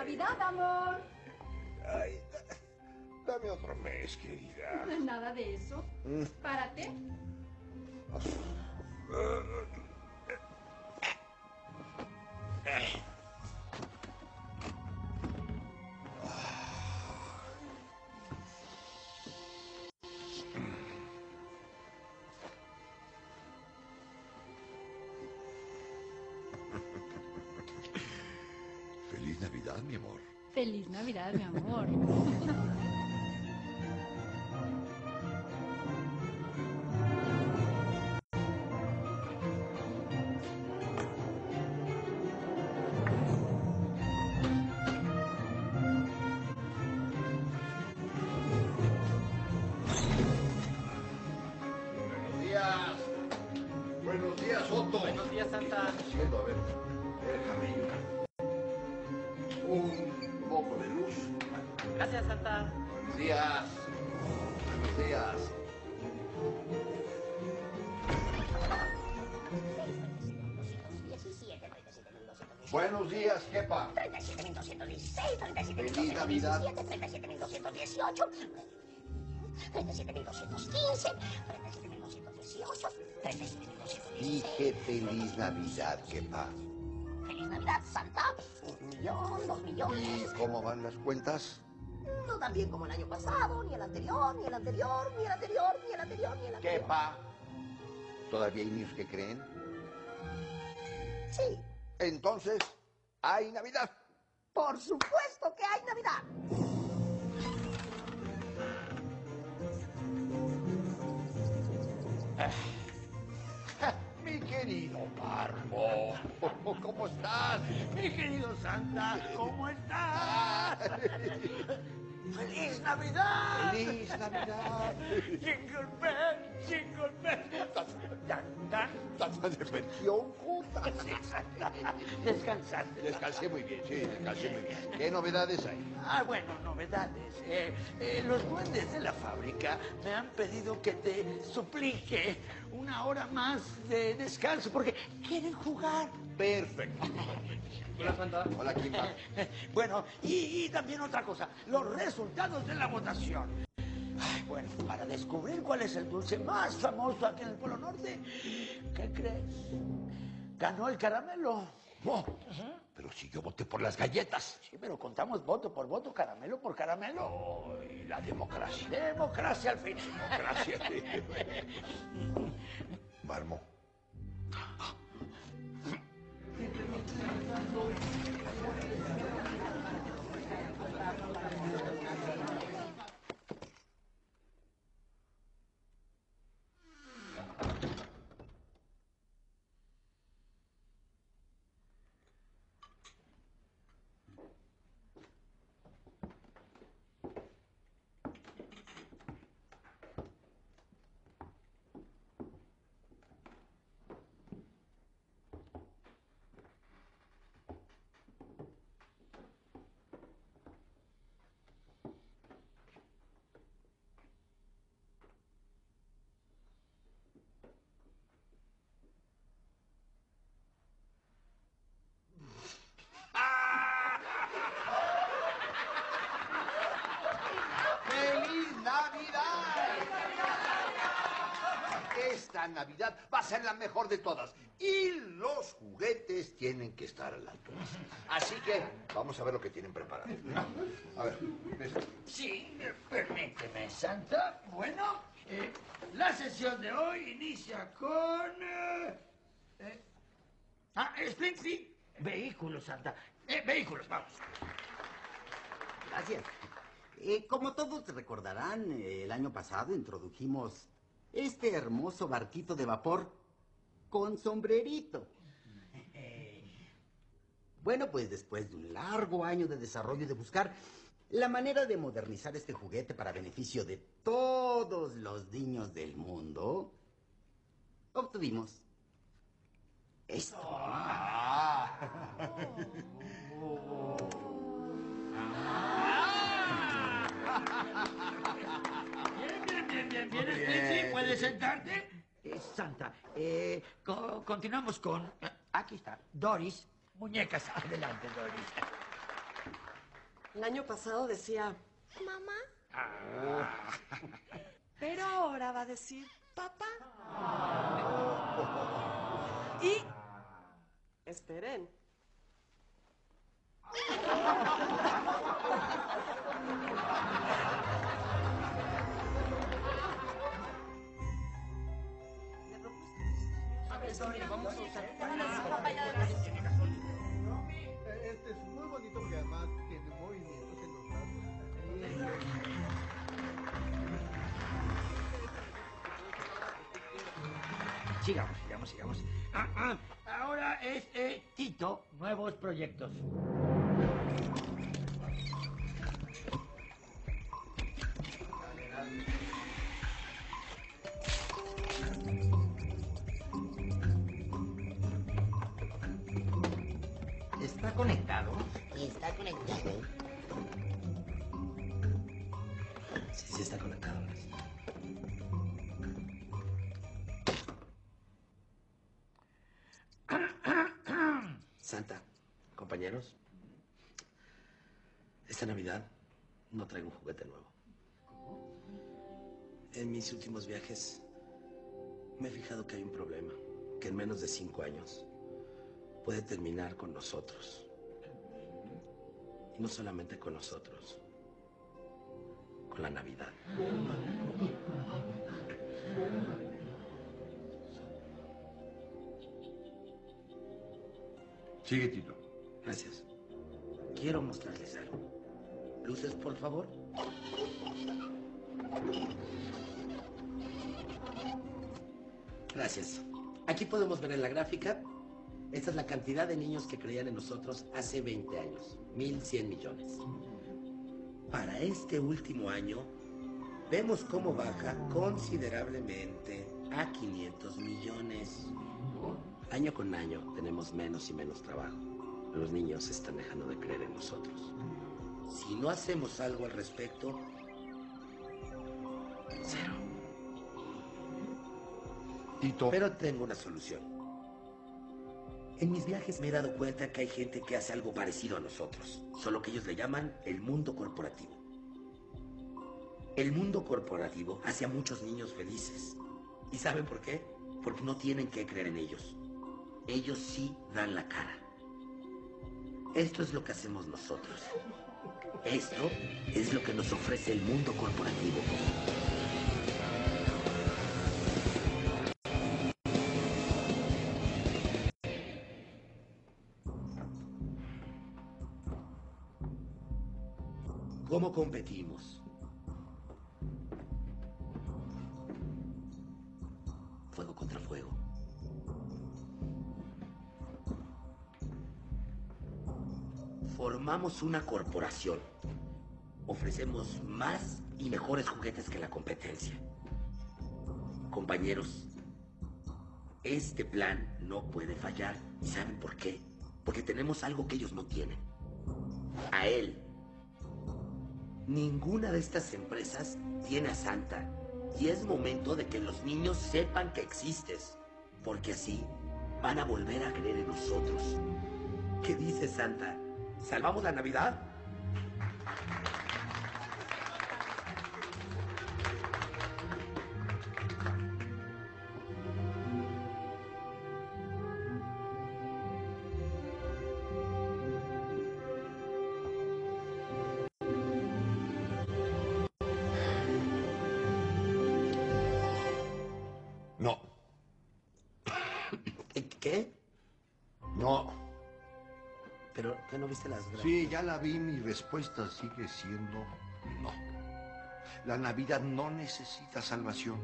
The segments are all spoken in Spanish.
Navidad, amor! Ay, dame otro mes, querida. Nada de eso. Párate. Feliz Navidad, mi amor. Feliz Navidad, mi amor. Buenos días, Otto. Buenos días, Santa. Siendo, a ver, déjame un poco de luz. Gracias, Santa. Buenos días. Buenos días. Buenos días, jefa. 37.216, 37.217, Feliz Navidad. 37.218, 37.215, 37.218, 37.217. Dije feliz Navidad, jefa. Feliz Navidad, Santa. 1.000.000, 2.000.000. ¿Y cómo van las cuentas? No tan bien como el año pasado, ni el anterior, ni el anterior, ni el anterior, ni el anterior, ni el anterior. Jefa. ¿Todavía hay niños que creen? Sí, Entonces, hay Navidad. por supuesto que hay Navidad. Mi querido Parmo, ¿cómo estás? Mi querido Santa, ¿cómo estás? ¡Feliz Navidad! ¡Feliz Navidad! ¡Jingle bell, jingle bell! ¡Dan, dan! ¿Estás de pensión, Jota? Sí, Santa. ¿Descansaste? Descansé muy bien, sí, descansé muy bien. ¿Qué novedades hay? Ah, bueno, novedades. Los duendes de la fábrica me han pedido que te suplique una hora más de descanso porque quieren jugar. Perfecto. Hola, Santa. Hola, ¿quién va? Bueno, y también otra cosa, los resultados de la votación. Ay, bueno, para descubrir cuál es el dulce más famoso aquí en el Polo Norte, ¿qué crees? Ganó el caramelo. No, pero si yo voté por las galletas. Sí, pero contamos voto por voto, caramelo por caramelo. ¡Ay, la democracia! Democracia al fin. Democracia. Marmo. ¡Feliz Navidad! Esta Navidad va a ser la mejor de todas. Y los juguetes tienen que estar a la altura. Así que vamos a ver lo que tienen preparado. A ver, ves. Sí, permíteme, Santa. Bueno, la sesión de hoy inicia con... Springfield. Vehículos, Santa. Vehículos, vamos. Gracias. Como todos recordarán, el año pasado introdujimos este hermoso barquito de vapor con sombrerito. Bueno, pues después de un largo año de desarrollo y de buscar la manera de modernizar este juguete para beneficio de todos los niños del mundo, obtuvimos esto. Bien, Springfield, ¿puedes sentarte? Santa, continuamos con... aquí está, Doris. Muñecas, adelante, Doris. El año pasado decía mamá. Pero ahora va a decir papá. Y esperen. Este es muy bonito porque además tiene movimientos en los brazos. Sigamos. Ahora es Tito, nuevos proyectos. ¿Está conectado? Está conectado. Sí, está conectado. Santa, compañeros, esta Navidad no traigo un juguete nuevo. En mis últimos viajes me he fijado que hay un problema, que en menos de 5 años puede terminar con nosotros. Y no solamente con nosotros, con la Navidad. Sigue, Tito. Gracias. Quiero mostrarles algo. Luces, por favor. Gracias. Aquí podemos ver en la gráfica, esta es la cantidad de niños que creían en nosotros hace 20 años. 1.100 millones. Para este último año, vemos cómo baja considerablemente a 500 millones. Año con año tenemos menos y menos trabajo. Los niños están dejando de creer en nosotros. Si no hacemos algo al respecto, cero. Tito. Pero tengo una solución. En mis viajes me he dado cuenta que hay gente que hace algo parecido a nosotros, solo que ellos le llaman el mundo corporativo. El mundo corporativo hace a muchos niños felices. ¿Y saben por qué? Porque no tienen que creer en ellos. Ellos sí dan la cara. Esto es lo que hacemos nosotros. Esto es lo que nos ofrece el mundo corporativo. ¿Cómo competimos? Fuego contra fuego. Formamos una corporación. Ofrecemos más y mejores juguetes que la competencia. Compañeros, este plan no puede fallar. ¿Y saben por qué? Porque tenemos algo que ellos no tienen. A él. Ninguna de estas empresas tiene a Santa. Y es momento de que los niños sepan que existes. Porque así van a volver a creer en nosotros. ¿Qué dice Santa? ¿Salvamos la Navidad? No. ¿Qué? No. ¿Pero qué no viste las gráficas? Sí, ya la vi. Mi respuesta sigue siendo no. La Navidad no necesita salvación.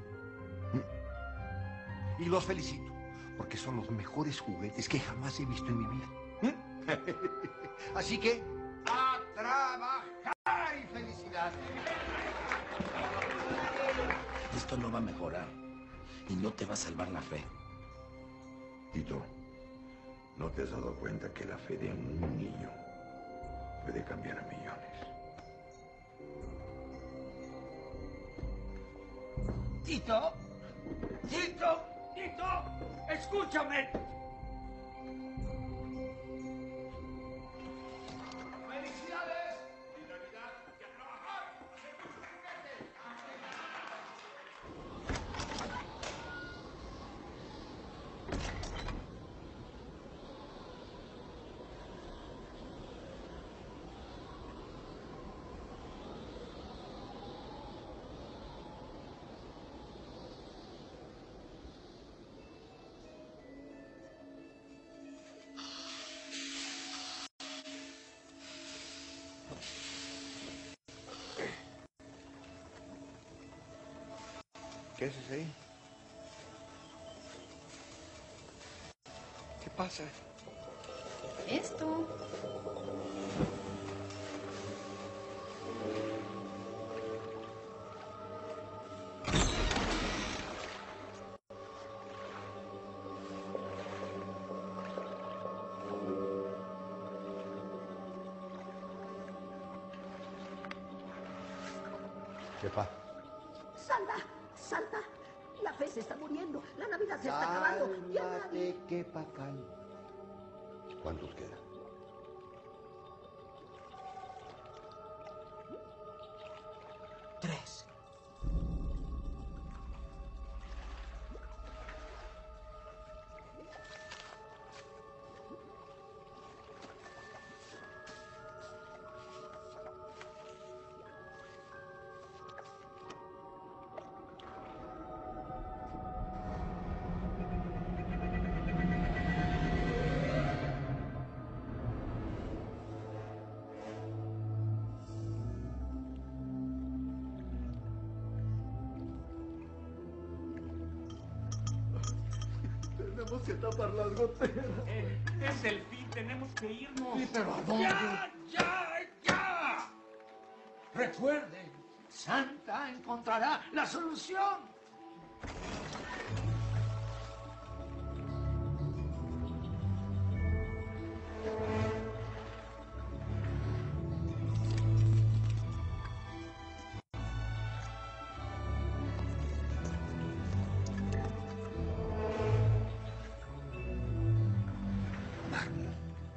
Y los felicito, porque son los mejores juguetes que jamás he visto en mi vida. Así que, a trabajar y felicidad. Esto no va a mejorar y no te va a salvar la fe. Tito, ¿no te has dado cuenta que la fe de un niño puede cambiar a millones? Tito, Tito, Tito, escúchame. ¡Felicidades! ¿Qué haces ahí? ¿Qué pasa? Esto. ¿Qué pasa? Santa, Santa, la fe se está muriendo, la Navidad se está acabando. Ya nadie... Cálmate, qué pacán. ¿Cuántos quedan? 3. Tenemos que tapar las goteras. Es el fin, tenemos que irnos. Sí, pero ¿a dónde? ¡Ya! Recuerden, Santa encontrará la solución. Marmo,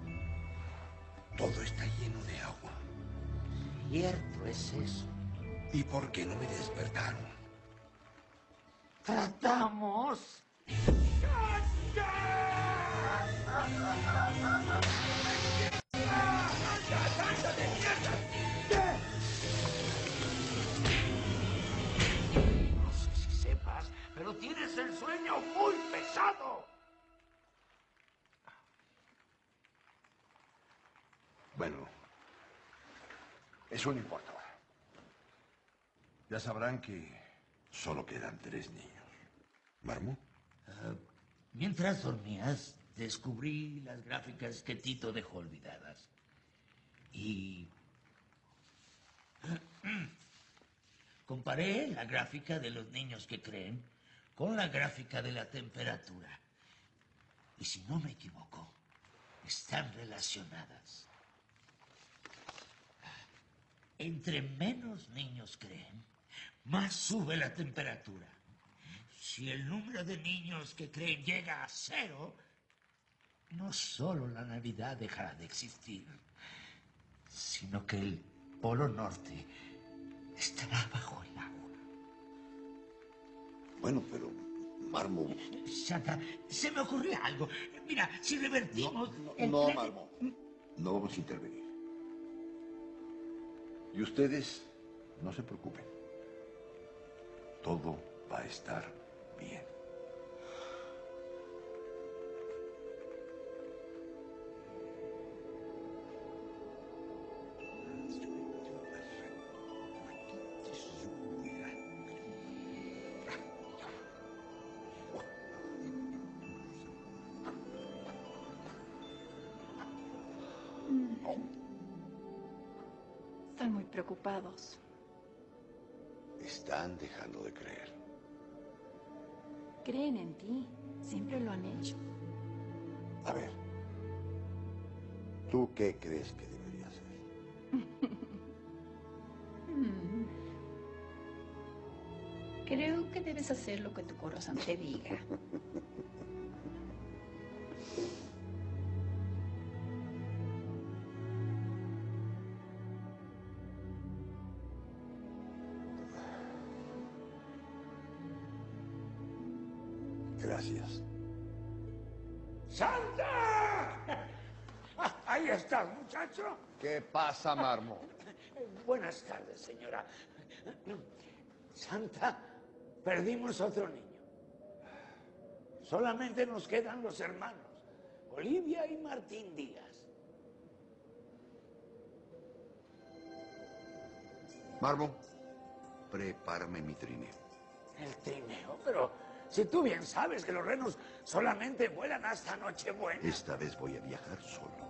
todo está lleno de agua. Cierto es eso. ¿Y por qué no me despertaron? Tratamos. No sé si sepas, pero tienes el sueño muy pesado. Bueno, eso no importa ahora. Ya sabrán que solo quedan 3 niños. ¿Marmo? Mientras dormías, descubrí las gráficas que Tito dejó olvidadas. Y comparé la gráfica de los niños que creen con la gráfica de la temperatura. Y si no me equivoco, están relacionadas. Entre menos niños creen, más sube la temperatura. Si el número de niños que creen llega a 0, no solo la Navidad dejará de existir, sino que el Polo Norte estará bajo el agua. Bueno, pero Marmo... Santa, se me ocurrió algo. Mira, si revertimos... No, Marmo. No vamos a intervenir. Y ustedes no se preocupen. Todo va a estar bien. Están muy preocupados. Están dejando de creer. Creen en ti. Siempre lo han hecho. A ver, ¿tú qué crees que debería hacer? Creo que debes hacer lo que tu corazón te diga. Gracias. ¡Santa! Ahí estás, muchacho. ¿Qué pasa, Marmo? Buenas tardes, señora. Santa, perdimos otro niño. Solamente nos quedan los hermanos, Olivia y Martín Díaz. Marmo, prepárame mi trineo. El trineo, pero si tú bien sabes que los renos solamente vuelan hasta Nochebuena. Esta vez voy a viajar solo.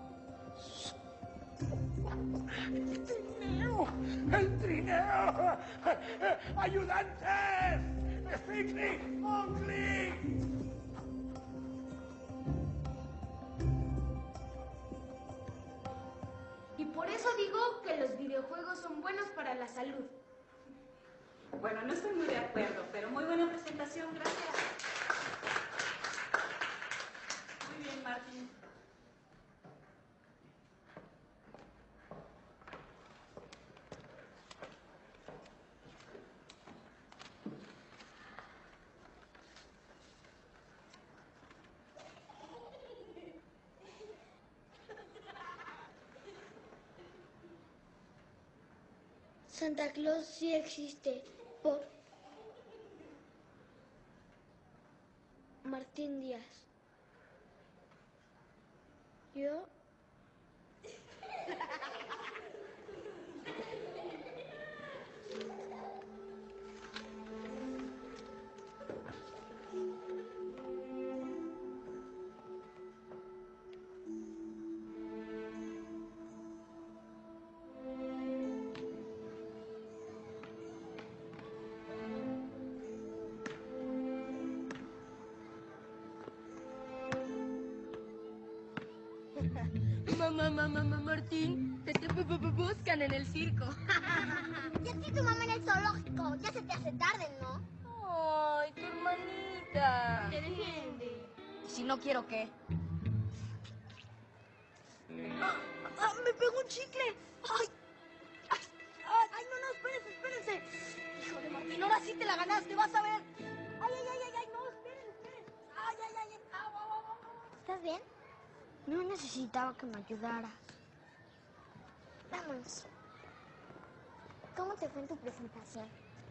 ¡El trineo! ¡El trineo! ¡Ayudantes! ¡Strictly! ¡Mowgli! Y por eso digo que los videojuegos son buenos para la salud. Bueno, no estoy muy de acuerdo, pero muy buena presentación, gracias. Muy bien, Martín. Santa Claus sí existe. Por Martín Díaz. Yo. Mamá, Martín, te buscan en el circo. Y a ti tu mamá en el zoológico. Ya se te hace tarde, ¿no? Ay, tu hermanita. Te defiende. ¿Y si no quiero qué? Me pegó un chicle. Ay, no, espérense. Híjole, Martín, ahora sí te la ganaste, vas a ver. Ay, no, esperen. Ay. Au. ¿Estás bien? No necesitaba que me ayudaras. Vamos. ¿Cómo te fue en tu presentación?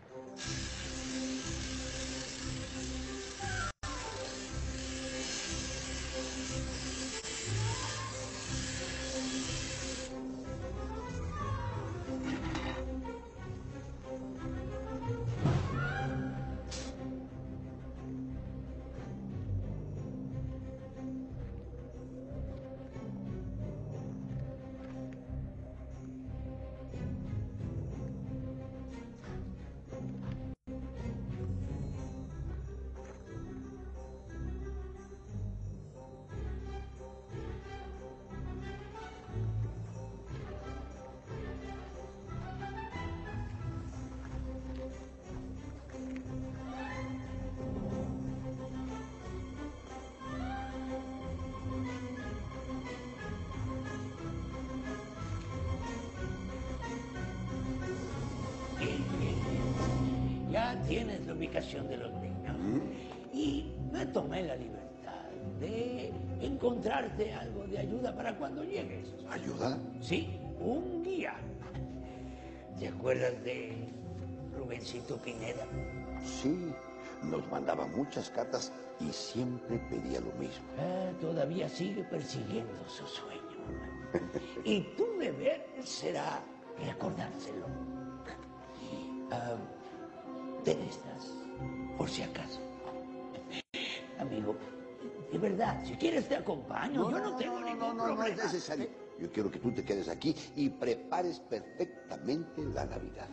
Ya tienes la ubicación de los niños. Y me tomé la libertad de encontrarte algo de ayuda para cuando llegues. ¿Ayuda? Sí, un guía. ¿Te acuerdas de Rubencito Pineda? Sí, nos mandaba muchas cartas y siempre pedía lo mismo. Todavía sigue persiguiendo su sueño. Y tu deber será recordárselo. Ten estas, por si acaso. Amigo, de verdad, si quieres te acompaño. Yo no tengo ningún problema. No es necesario. Yo quiero que tú te quedes aquí y prepares perfectamente la Navidad.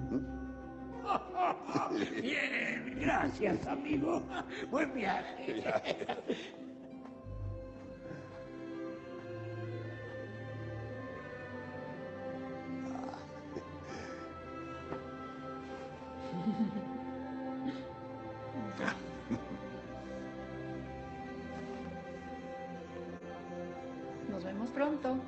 Bien, gracias, amigo. Buen viaje. Nos vemos pronto.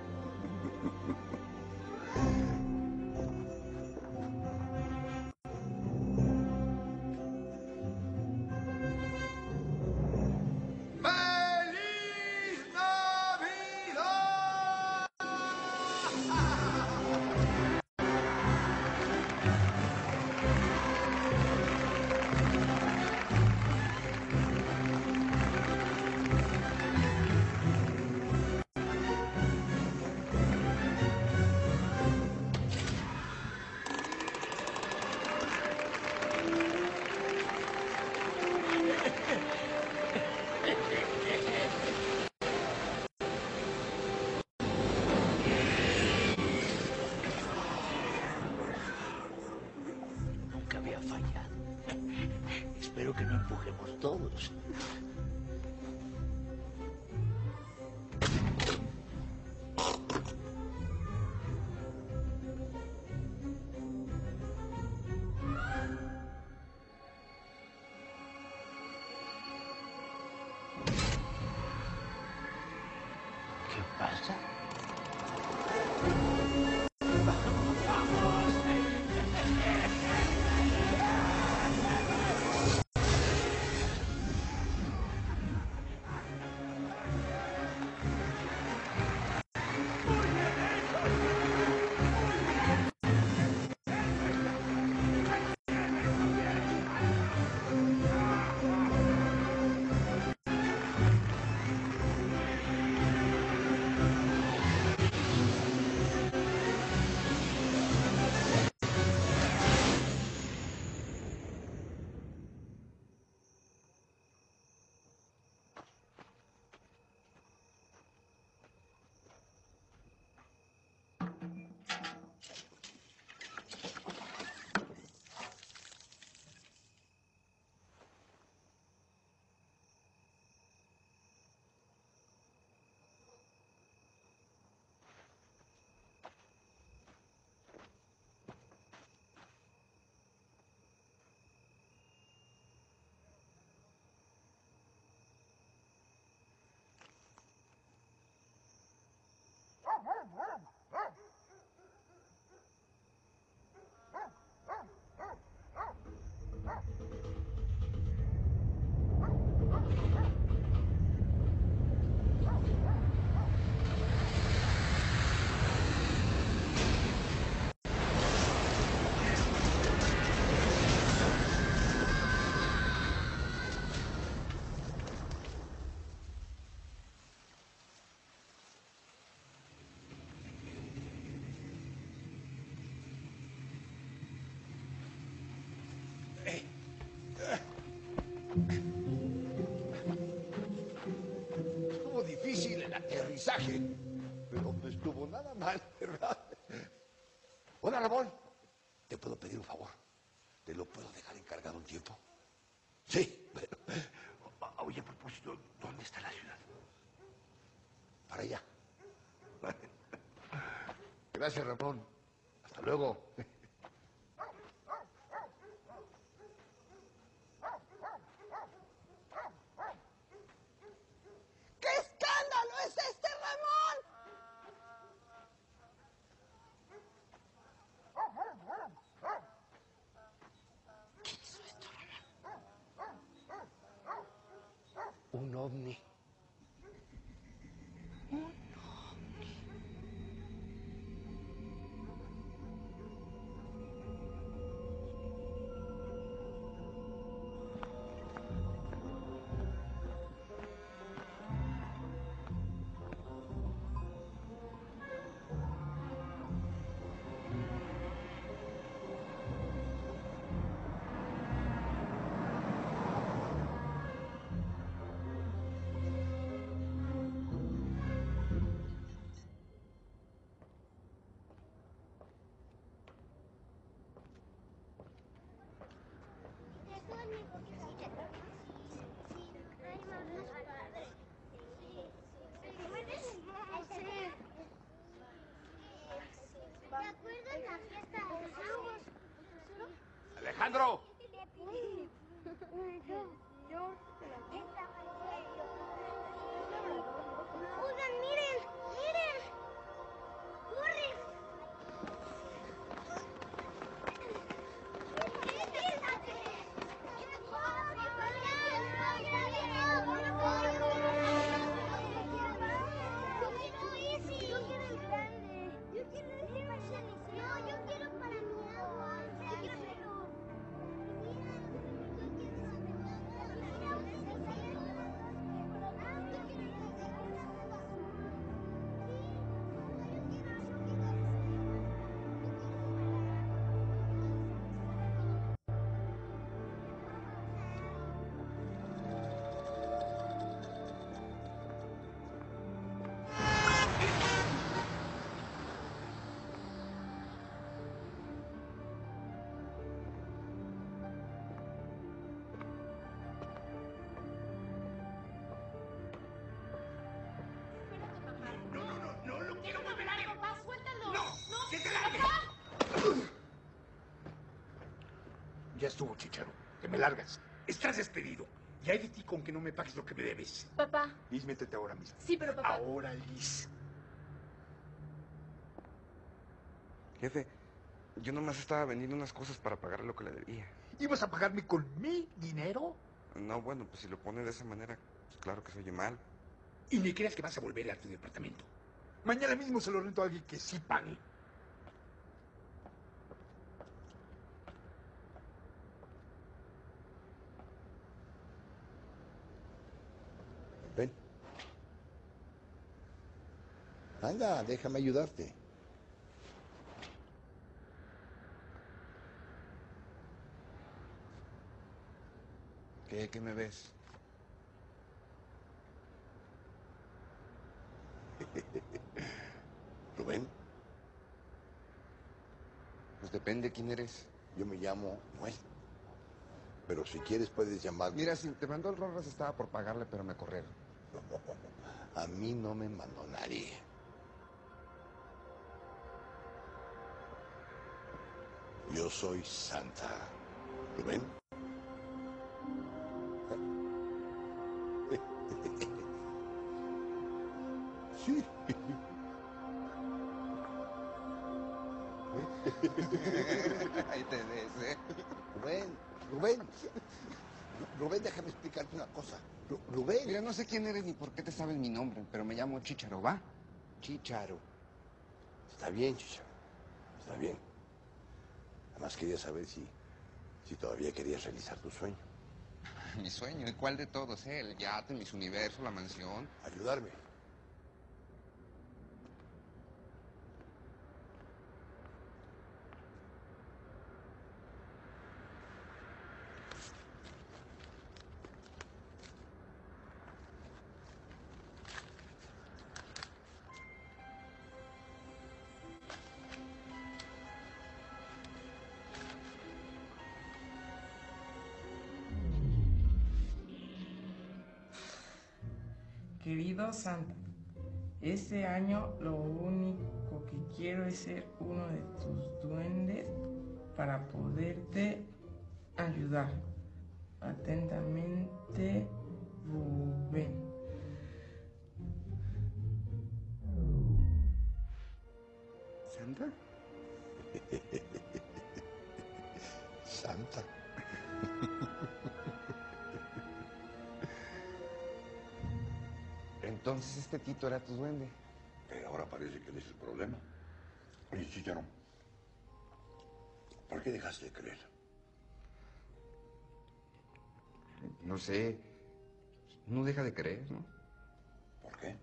¡Feliz Navidad! me ha fallado. Espero que no empujemos todos. ¿Qué pasa? Estuvo difícil el aterrizaje, pero no estuvo nada mal, ¿verdad? Hola, Ramón. ¿Te puedo pedir un favor? ¿Te lo puedo dejar encargado un tiempo? Sí, pero... Oye, a propósito, ¿dónde está la ciudad? Para allá. Gracias, Ramón. Hasta luego. ¿Qué escándalo es este, Ramón? ¿Qué hizo esto, Ramón? Un ovni. ¿Te acuerdas la fiesta de los magos? ¡Alejandro! Oigan, miren, miren. ¡Corre! Ya estuvo, Chicharo. Te me largas. Estás despedido. Y hay de ti con que no me pagues lo que me debes. Papá. Liz, métete ahora mismo. Sí, pero papá... Ahora, Liz. Jefe, yo nomás estaba vendiendo unas cosas para pagarle lo que le debía. ¿Ibas a pagarme con mi dinero? No, bueno, pues si lo pone de esa manera, pues claro que se oye mal. Y ni creas que vas a volver a tu departamento. Mañana mismo se lo rento a alguien que sí pague. Ven. Anda, déjame ayudarte. ¿Qué me ves? Rubén, Pues depende quién eres. yo me llamo Noel. Pero si quieres puedes llamarme. Mira, si te mandó el Rorras estaba por pagarle, pero me corrieron. A mí no me mandó nadie. Yo soy Santa. Rubén. Sí. Ahí te ves, ¿eh? Rubén, déjame explicarte una cosa. Rubén. Mira, no sé quién eres ni por qué te sabes mi nombre, pero me llamo Chicharo, ¿va? Chicharo. Está bien, Chicharo. Está bien. Además quería saber si todavía querías realizar tu sueño. Mi sueño, ¿y cuál de todos? El yate, Miss Universo, la mansión. Ayudarme. Querido Santa, este año lo único que quiero es ser uno de tus duendes para poderte ayudar. Atentamente, Rubén. ¿Santa? Santa. Entonces este Tito era tu duende. Pero ahora parece que no es el problema. Oye, Chicharo, ¿por qué dejaste de creer? No sé. No deja de creer, ¿no? ¿Por qué?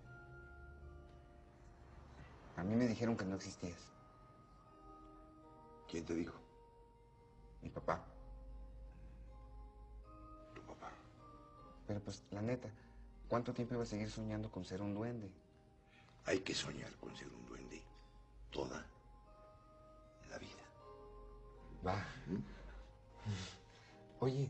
A mí me dijeron que no existías. ¿Quién te dijo? Mi papá. Tu papá. Pero pues, la neta, ¿cuánto tiempo iba a seguir soñando con ser un duende? Hay que soñar con ser un duende toda la vida. Va. Oye,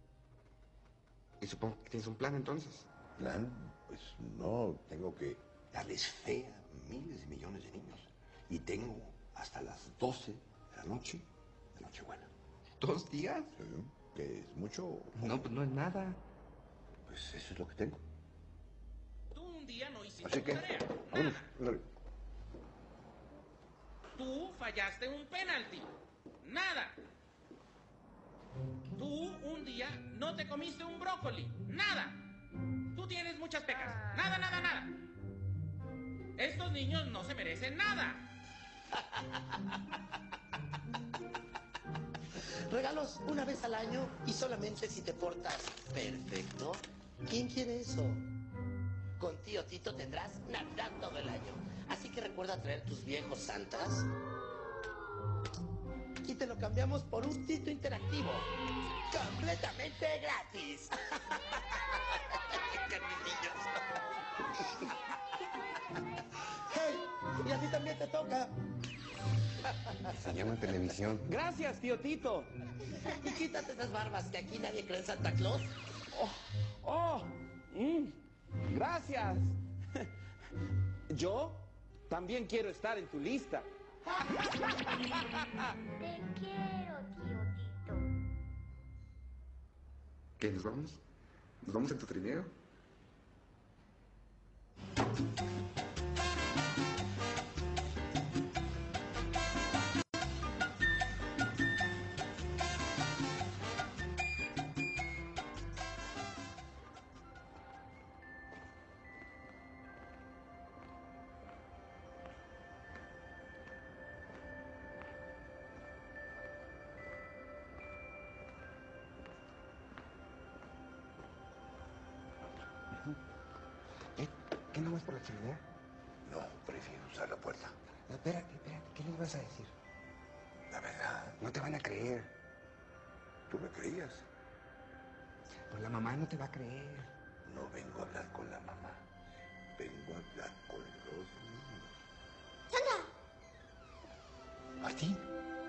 y supongo que tienes un plan entonces. ¿Plan? Pues no, tengo que darles fe a miles de millones de niños. Y tengo hasta las 12 de la noche de Nochebuena. ¿2 días? Sí, ¿que es mucho? No, pues no es nada. Pues eso es lo que tengo. Tú un día no hiciste Así tu que, tarea. vámonos, Nada. órale. Tú fallaste un penalti. Nada. Tú un día no te comiste un brócoli. Nada. Tú tienes muchas pecas. Nada, nada, nada. Estos niños no se merecen nada. Regalos una vez al año y solamente si te portas perfecto. ¿Quién quiere eso? Con tío Tito tendrás Navidad todo el año. Así que recuerda traer tus viejos santas. Y te lo cambiamos por un Tito interactivo. Completamente gratis. ¡Hey! Y a ti también te toca. Se llama televisión. Gracias, tío Tito. Y quítate esas barbas, que aquí nadie cree en Santa Claus. Gracias. Yo también quiero estar en tu lista. Te quiero, tío Tito. ¿Qué, nos vamos? ¿Nos vamos en tu trineo? ¿Qué no vas por la chimenea? No, prefiero usar la puerta. Espérate, ¿qué les vas a decir? La verdad. No te van a creer. ¿Tú me creías? Pues la mamá no te va a creer. No vengo a hablar con la mamá. Vengo a hablar con los niños. ¡Santa! ¿Martín?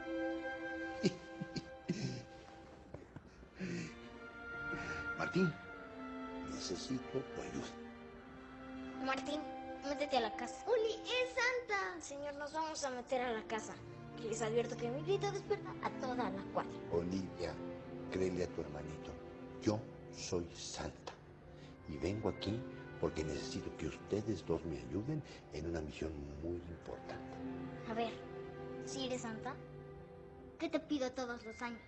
Martín, necesito tu ayuda. Martín, métete a la casa. Uli, es Santa. Señor, nos vamos a meter a la casa. Y les advierto que mi grito despierta a toda la cuadra. Olivia, créele a tu hermanito. Yo soy Santa. Y vengo aquí porque necesito que ustedes dos me ayuden en una misión muy importante. A ver, si eres Santa, ¿qué te pido todos los años?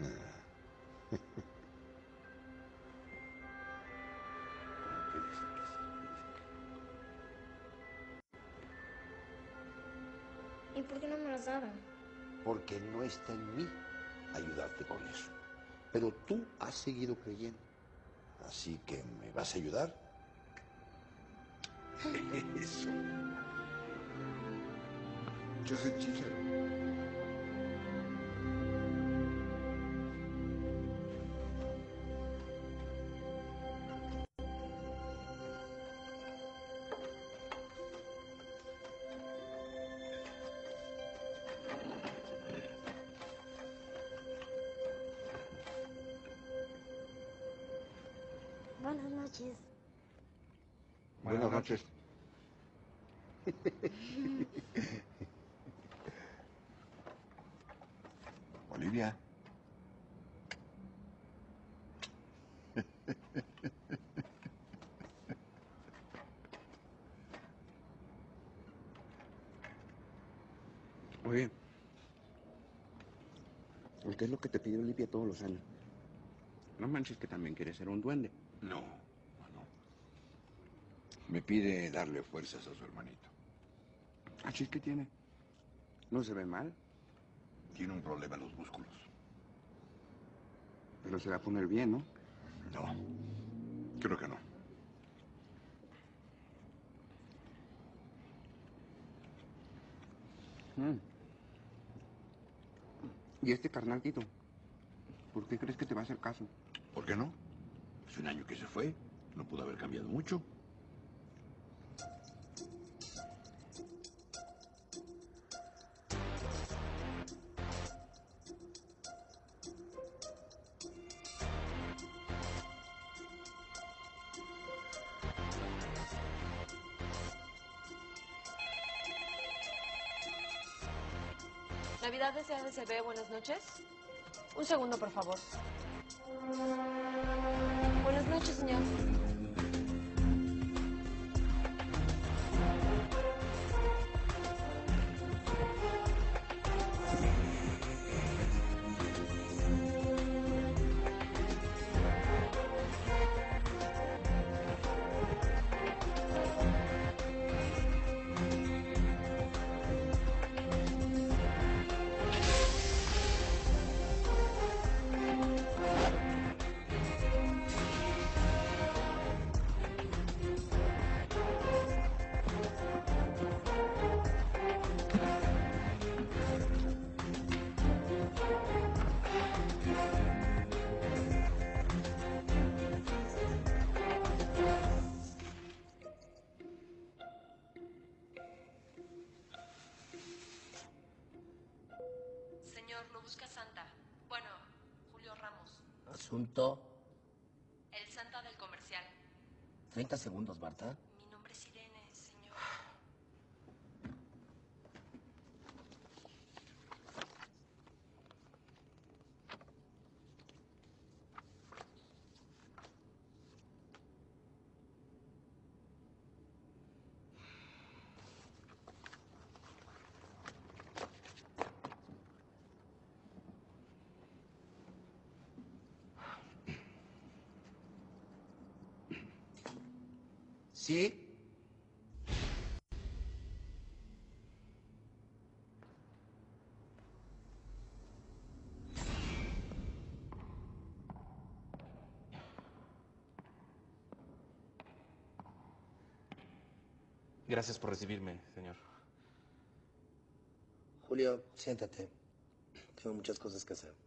¿Y por qué no me las daban? Porque no está en mí ayudarte con eso. Pero tú has seguido creyendo. Así que, ¿me vas a ayudar? Eso. Yo soy Chícharo. Buenas noches. Buenas noches. Olivia. Oye, ¿qué es lo que te pide Olivia todos los años? No manches que también quieres ser un duende. No. Me pide darle fuerzas a su hermanito. ¿Así es que tiene? ¿No se ve mal? Tiene un problema en los músculos. Pero se va a poner bien, ¿no? No, creo que no. ¿Y este carnalito? ¿Por qué crees que te va a hacer caso? ¿Por qué no? Es un año que se fue. No pudo haber cambiado mucho. Navidad de CADCB, buenas noches. Un segundo, por favor. Buenas noches, señor. Señor, lo busca Santa. Bueno, Julio Ramos. Asunto. El Santa del comercial. 30 segundos, Marta. Mi nombre es Irene, señor. ¿Sí? Gracias por recibirme, señor. Julio, siéntate. Tengo muchas cosas que hacer.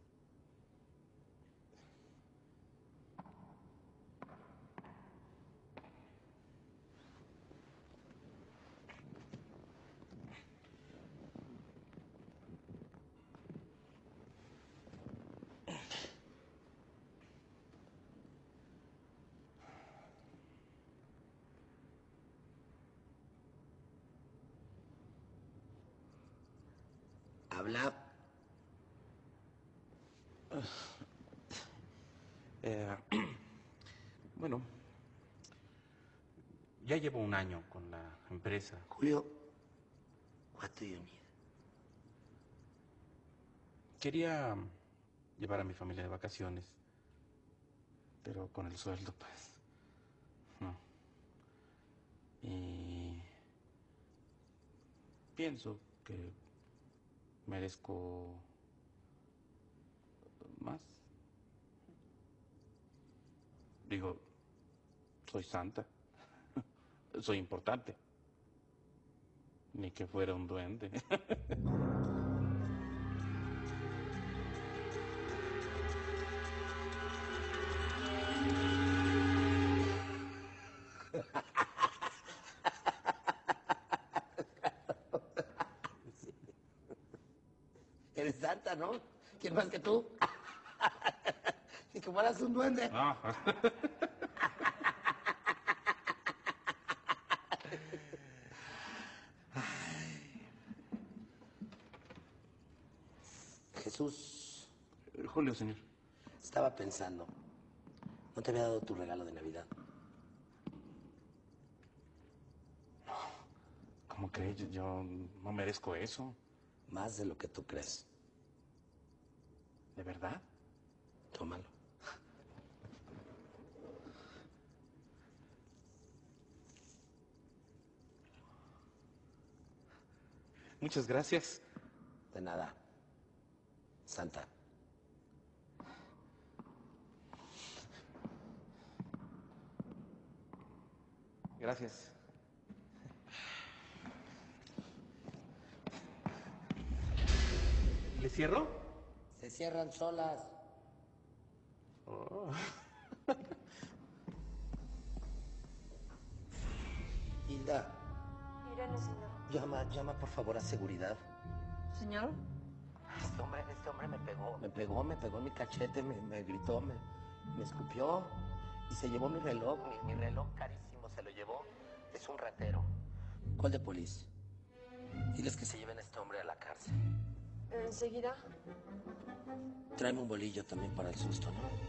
Habla. Eh, bueno, ya llevo un año con la empresa. Julio, what do you need? Quería llevar a mi familia de vacaciones, pero con el sueldo, pues, no. Y pienso que merezco más. Digo, soy santa, soy importante, ni que fuera un duende. Eres santa, ¿no? ¿Quién más que tú? Y que fueras un duende. Ah. Jesús. Julio, señor. Estaba pensando. ¿No te había dado tu regalo de Navidad? ¿Cómo crees? Yo no merezco eso. Más de lo que tú crees. ¿De verdad? Tómalo. Muchas gracias. De nada. Santa. Gracias. ¿Le cierro? Se cierran solas. Oh. Hilda, Irene, señor. llama por favor a seguridad. ¿Señor? Este hombre me pegó en mi cachete, me gritó, me escupió y se llevó mi reloj, mi reloj carísimo se lo llevó. Es un ratero. ¿Cuál de policía? Diles que se lleven a este hombre a la cárcel. Enseguida. Tráeme un bolillo también para el susto,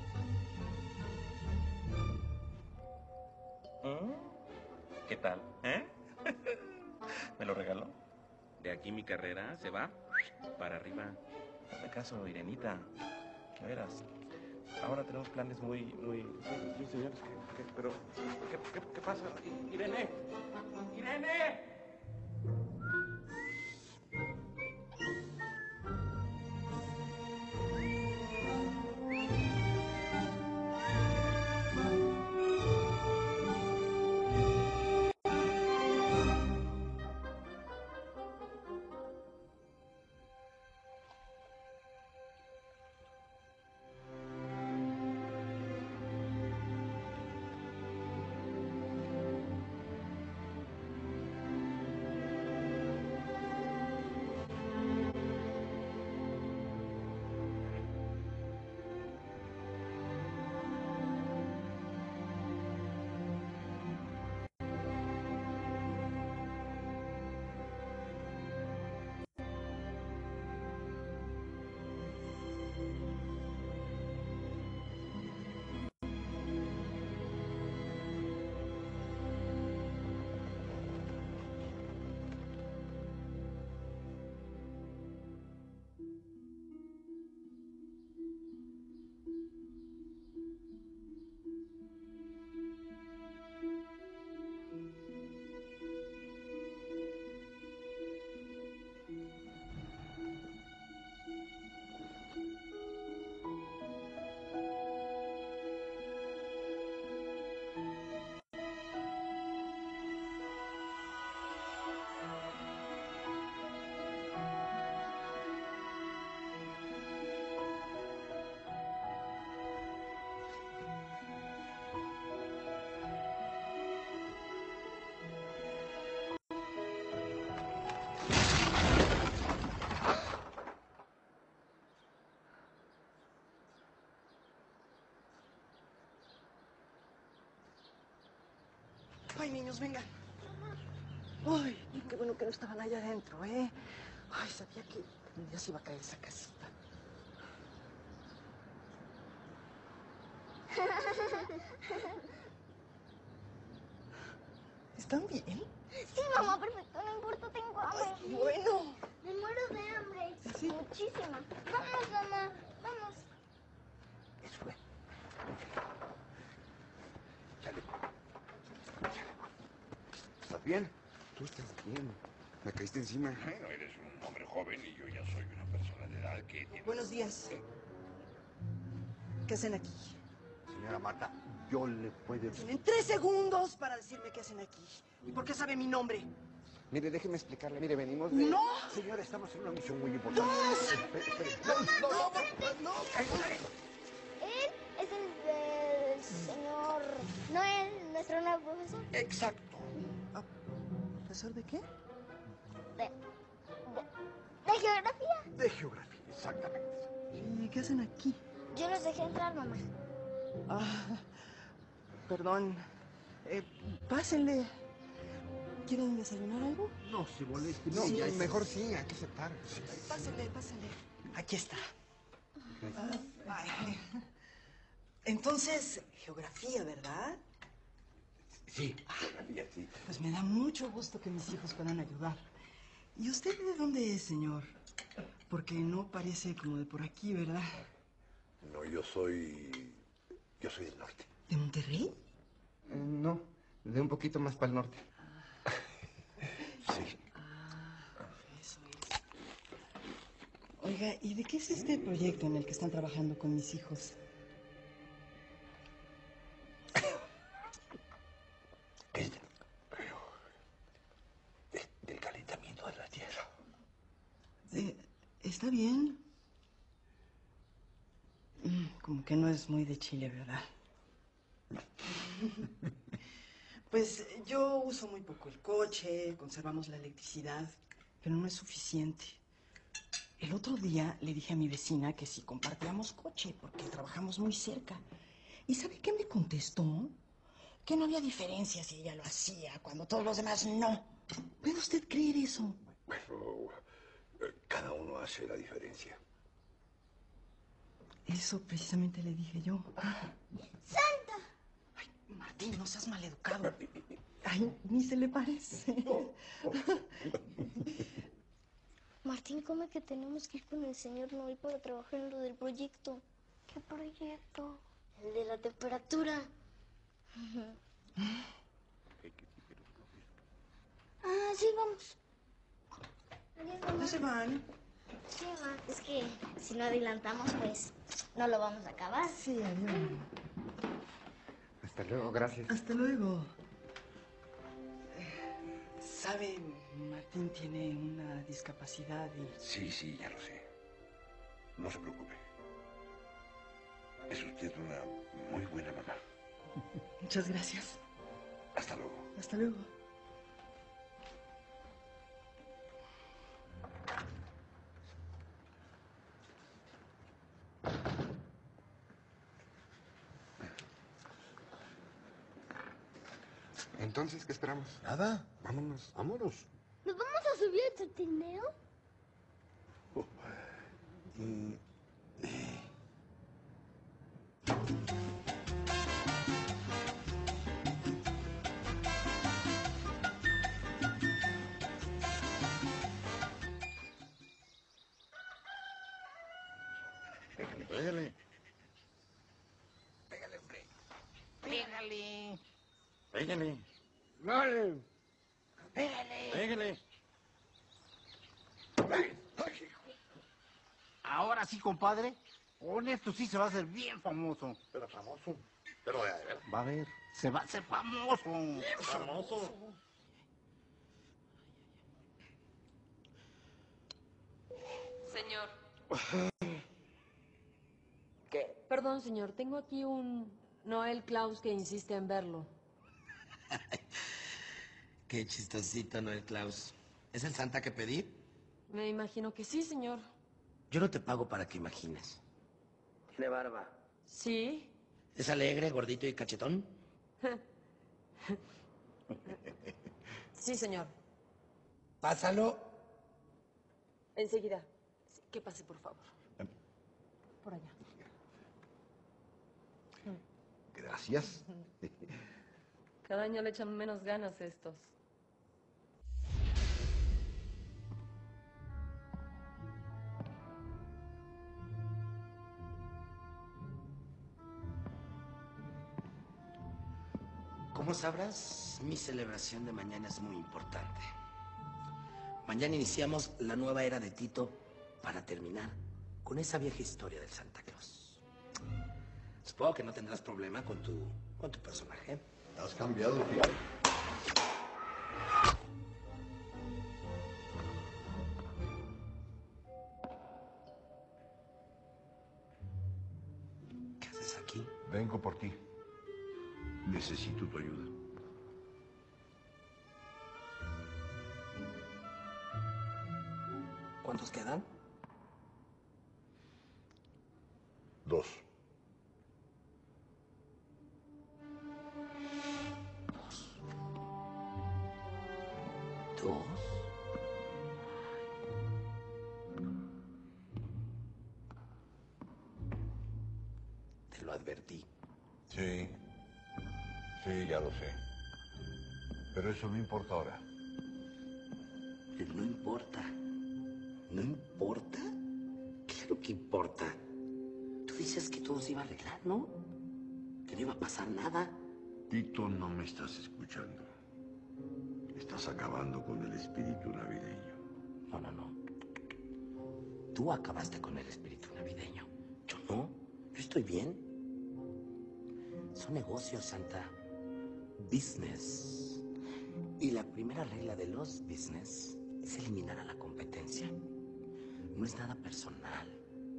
¿no? ¿Qué tal? ¿Me lo regaló? De aquí mi carrera se va para arriba. Hazme caso, Irenita. De veras. Ahora tenemos planes muy... Sí, señores, pero... ¿Qué pasa? ¡Irene! ¡Irene! Ay, niños, vengan. Ay, qué bueno que no estaban allá adentro, ¿eh? Ay, sabía que un día se iba a caer esa casita. ¿Están bien? Sí, mamá, perfecto, no importa, tengo hambre. Ay, bueno. Me muero de hambre. Sí. Muchísima. Vamos, mamá, vamos. Eso fue. Chale. ¿Estás bien? Tú estás bien. Me caíste encima. Bueno, eres un hombre joven y yo ya soy una persona de edad que tiene... Buenos días. ¿Qué hacen aquí? Señora Marta, yo le puedo... Tienen 3 segundos para decirme qué hacen aquí. ¿Y por qué sabe mi nombre? Mire, déjeme explicarle. Mire, venimos de... ¡No! Señora, estamos en una misión muy importante. ¡No! Espere. No. Él es el del señor Noel, nuestro nuevo profesor. Exacto. ¿Profesor de qué? De geografía. De geografía, exactamente. ¿Y qué hacen aquí? Yo los dejé entrar, mamá. Ah, perdón. Pásenle. ¿Quieren desayunar algo? No se moleste. No, Sí, mejor sí, hay que aceptar. Sí. Pásenle. Aquí está. Ay. Entonces, geografía, ¿verdad? Sí, geografía, sí. Pues me da mucho gusto que mis hijos puedan ayudar. ¿Y usted de dónde es, señor? Porque no parece como de por aquí, ¿verdad? No, yo soy del norte. ¿De Monterrey? No, de un poquito más para el norte. Sí. Eso es. Oiga, ¿y de qué es este proyecto en el que están trabajando con mis hijos? Es del calentamiento de la tierra. ¿Está bien? Como que no es muy de Chile, ¿verdad? Pues yo uso muy poco el coche, conservamos la electricidad, pero no es suficiente. El otro día le dije a mi vecina que si compartíamos coche, porque trabajamos muy cerca. ¿Y sabe qué me contestó? Que no había diferencia si ella lo hacía, cuando todos los demás no. ¿Puede usted creer eso? Bueno, cada uno hace la diferencia. Eso precisamente le dije yo. ¡Santa! Ay, Martín, no seas maleducado. Ay, ni se le parece. Martín, ¿cómo que tenemos que ir con el señor Noel para trabajar en lo del proyecto? ¿Qué proyecto? El de la temperatura. Ah, sí, vamos. Adiós, mamá. ¿No se van? Sí, mamá. Es que si no adelantamos, pues no lo vamos a acabar. Sí, adiós. Hasta luego, gracias. Hasta luego. ¿Sabe? Martín tiene una discapacidad y... Sí, ya lo sé. No se preocupe. Es usted una muy buena mamá. Muchas gracias. Hasta luego. Hasta luego. Entonces, ¿qué esperamos? Nada. Vámonos. Vámonos. ¿Nos vamos a subir al trineo? Pégale. Pégale, hombre. Pégale. Pégale. Dale. Pégale. Pégale. Ahora sí, compadre. Con esto sí se va a hacer bien famoso. Pero famoso. Pero de ver. Va a ver, se va a hacer famoso. Famoso. Señor. ¿Qué? Perdón, señor. Tengo aquí un Noel Klaus que insiste en verlo. Qué chistosito, Noel Klaus. ¿Es el Santa que pedí? Me imagino que sí, señor. Yo no te pago para que imagines. ¿Tiene barba? ¿Sí? ¿Es alegre, gordito y cachetón? Sí, señor. Pásalo. Enseguida. Sí, que pase, por favor. Por allá. Gracias. Cada año le echan menos ganas estos. Como sabrás, mi celebración de mañana es muy importante. Mañana iniciamos la nueva era de Tito para terminar con esa vieja historia del Santa Claus. Supongo que no tendrás problema con tu personaje. Has cambiado, fíjate. ¿Qué haces aquí? Vengo por ti. Necesito tu ayuda. ¿Cuántos quedan? 2. ¿Dos? Te lo advertí. Sí. Sí, ya lo sé. Pero eso no importa ahora. Pero no importa. ¿No importa? Claro que importa. Tú dices que todo se iba a arreglar, ¿no? Que no iba a pasar nada. Tito, no me estás escuchando. Estás acabando con el espíritu navideño. No, no, no. Tú acabaste con el espíritu navideño. Yo no. Yo estoy bien. Son negocios, Santa. Business. Y la primera regla de los business es eliminar a la competencia. No es nada personal.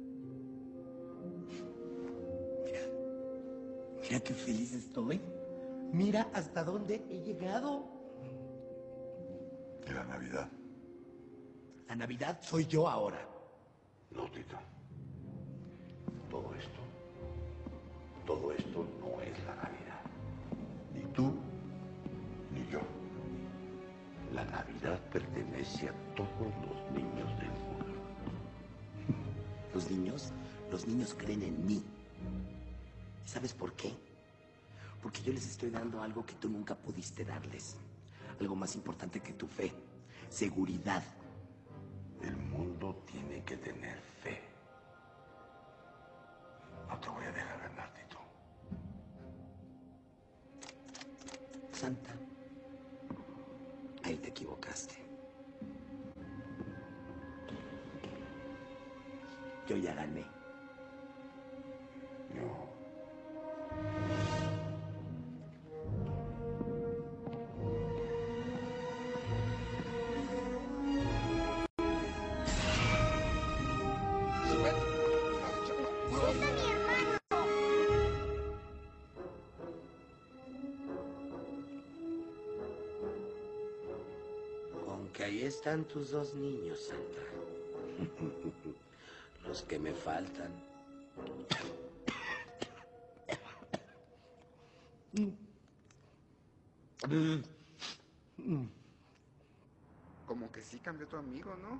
Mira. Mira qué feliz estoy. Mira hasta dónde he llegado. ¿Y la Navidad? La Navidad soy yo ahora. No, Tito. Todo esto no es la Navidad. Ni tú, ni yo. La Navidad pertenece a todos los niños del mundo. Los niños creen en mí. ¿Y sabes por qué? Porque yo les estoy dando algo que tú nunca pudiste darles. Algo más importante que tu fe. Seguridad. El mundo tiene que tener fe. No te voy a dejar ganar, Tito. Santa, ahí te equivocaste. Yo ya gané. No. Aunque ahí están tus 2 niños, Santa. Los que me faltan. Como que sí cambió tu amigo, ¿no?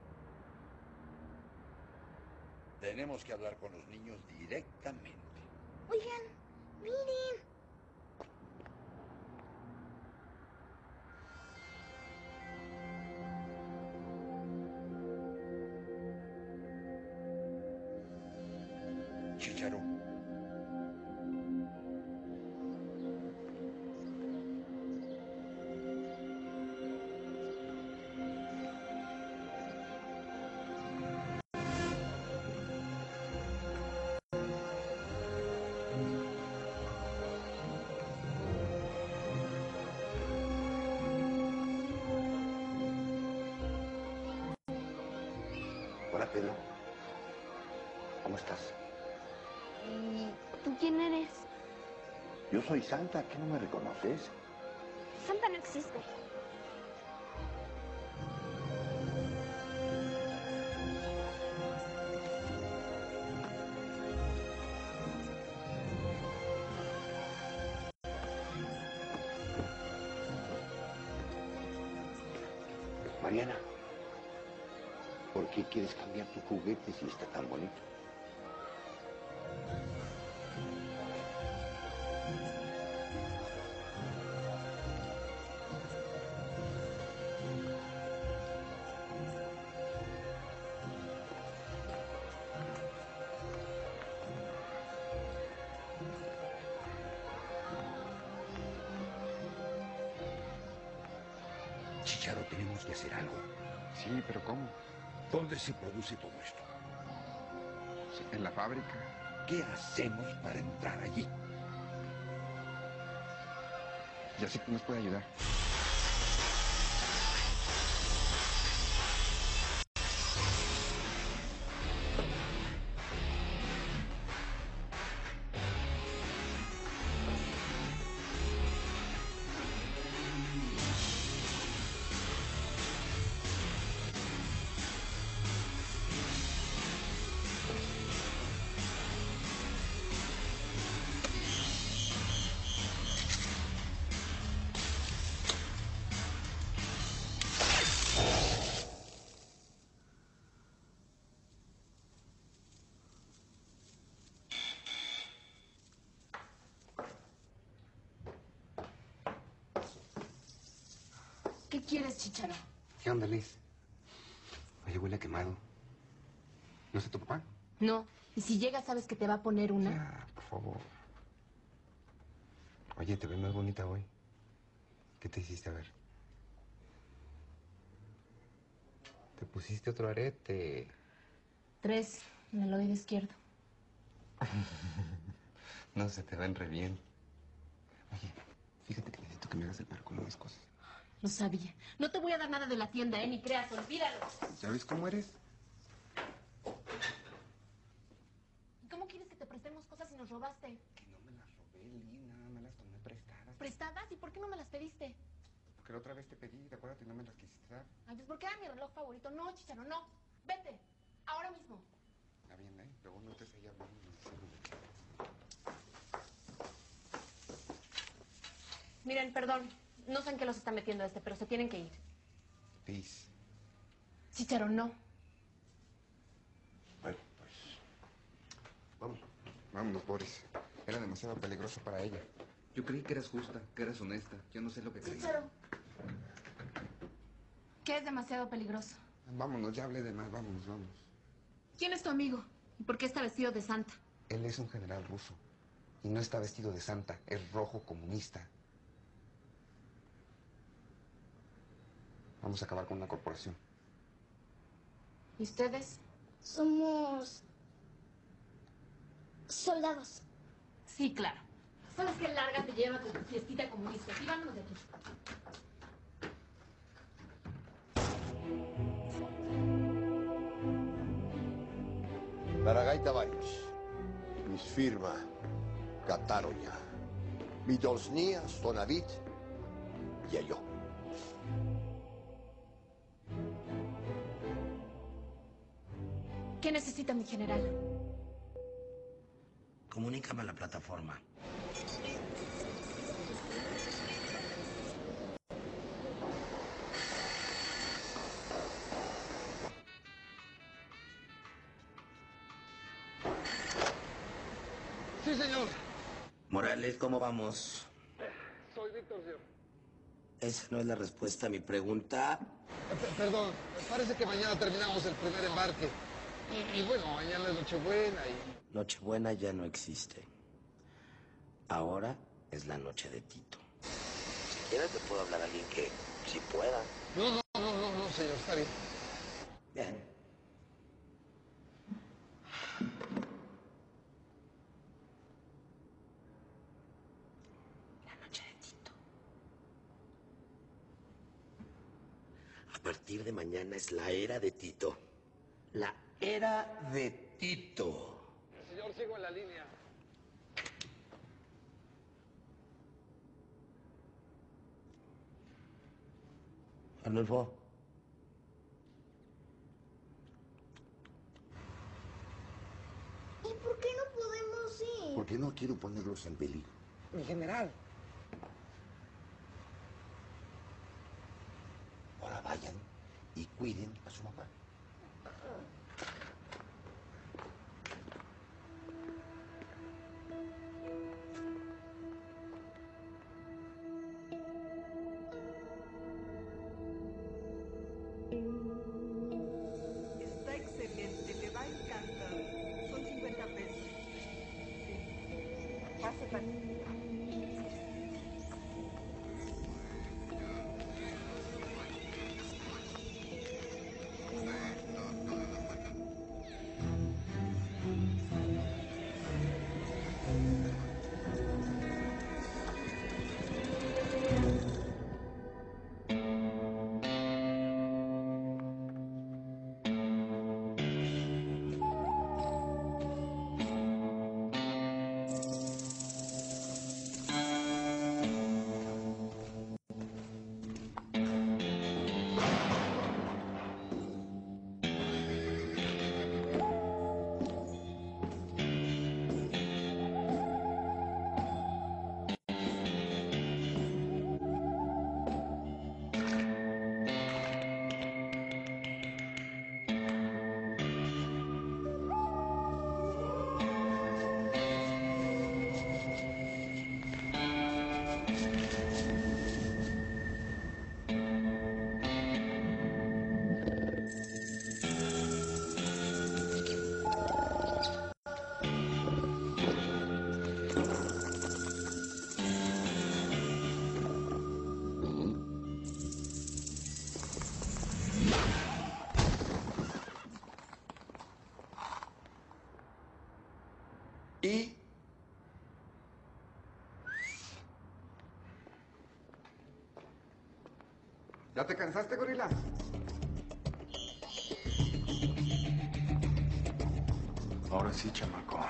Tenemos que hablar con los niños directamente. Oigan, miren. Chícharo. Hola, Pedro. ¿Cómo estás? ¿Y tú quién eres? Yo soy Santa, ¿qué no me reconoces? Santa no existe. Mariana, ¿por qué quieres cambiar tu juguete si está tan bonito? Chicharo, tenemos que hacer algo. Sí, pero ¿cómo? ¿Dónde se produce todo esto? Sí, en la fábrica. ¿Qué hacemos para entrar allí? Ya sé que nos puede ayudar. ¿Qué quieres, Chicharo? ¿Qué onda, Liz? Oye, huele a quemado. ¿No es tu papá? No. Y si llega, sabes que te va a poner una. Ya, por favor. Oye, te ves más bonita hoy. ¿Qué te hiciste? A ver. Te pusiste otro arete. 3 en el oído izquierdo. No, se te ven re bien. Oye, fíjate que necesito que me hagas el paro con unas cosas. Lo sabía. No te voy a dar nada de la tienda, ni creas, olvídalo. ¿Ya ves cómo eres? ¿Cómo quieres que te prestemos cosas si nos robaste? Que no me las robé, Liz, nada me las tomé prestadas. ¿Prestadas? ¿Y por qué no me las pediste? Porque la otra vez te pedí, ¿te acuerdas? Y no me las quisiste dar. Ay, pues porque era mi reloj favorito. No, Chicharo, no. Vete. Ahora mismo. Está bien, ¿eh? Luego no estés ahí hablando y diciéndome que... Miren, perdón. No sé en qué los está metiendo pero se tienen que ir. Liz. Chicharo, no. Bueno, pues... Vamos. Vámonos, Boris. Era demasiado peligroso para ella. Yo creí que eras justa, que eras honesta. Yo no sé lo que creí. Chicharo. ¿Qué es demasiado peligroso? Vámonos, ya hablé de más. Vámonos, vámonos. ¿Quién es tu amigo? ¿Y por qué está vestido de santa? Él es un general ruso. Y no está vestido de santa. Es rojo comunista. Vamos a acabar con la corporación. ¿Y ustedes? Somos soldados. Sí, claro. ¿Sabes qué larga te lleva tu fiestita comunista? Sí, vámonos de aquí. Дорогой товарищ, из фирмы Катаруня. Мы должны остановить ее. ¿Qué necesita mi general? Comunícame a la plataforma. Sí, señor. Morales, ¿cómo vamos? Soy Víctor, señor. Esa no es la respuesta a mi pregunta. Perdón, parece que mañana terminamos el primer embarque. Y bueno, mañana es Nochebuena y... Nochebuena ya no existe. Ahora es la noche de Tito. Si quieres te puedo hablar a alguien que sí pueda. No, señor, está bien. Bien. La noche de Tito. A partir de mañana es la era de Tito. La era de Tito. Señor, sigo en la línea. Arnulfo. ¿Y por qué no podemos ir? Porque no quiero ponerlos en peligro. Mi general. Ahora vayan cuiden a su mamá. Está excelente, le va a encantar. Son 50 pesos. Pase, pase. Y ¿ya te cansaste, gorila? ahora sí, chamaco.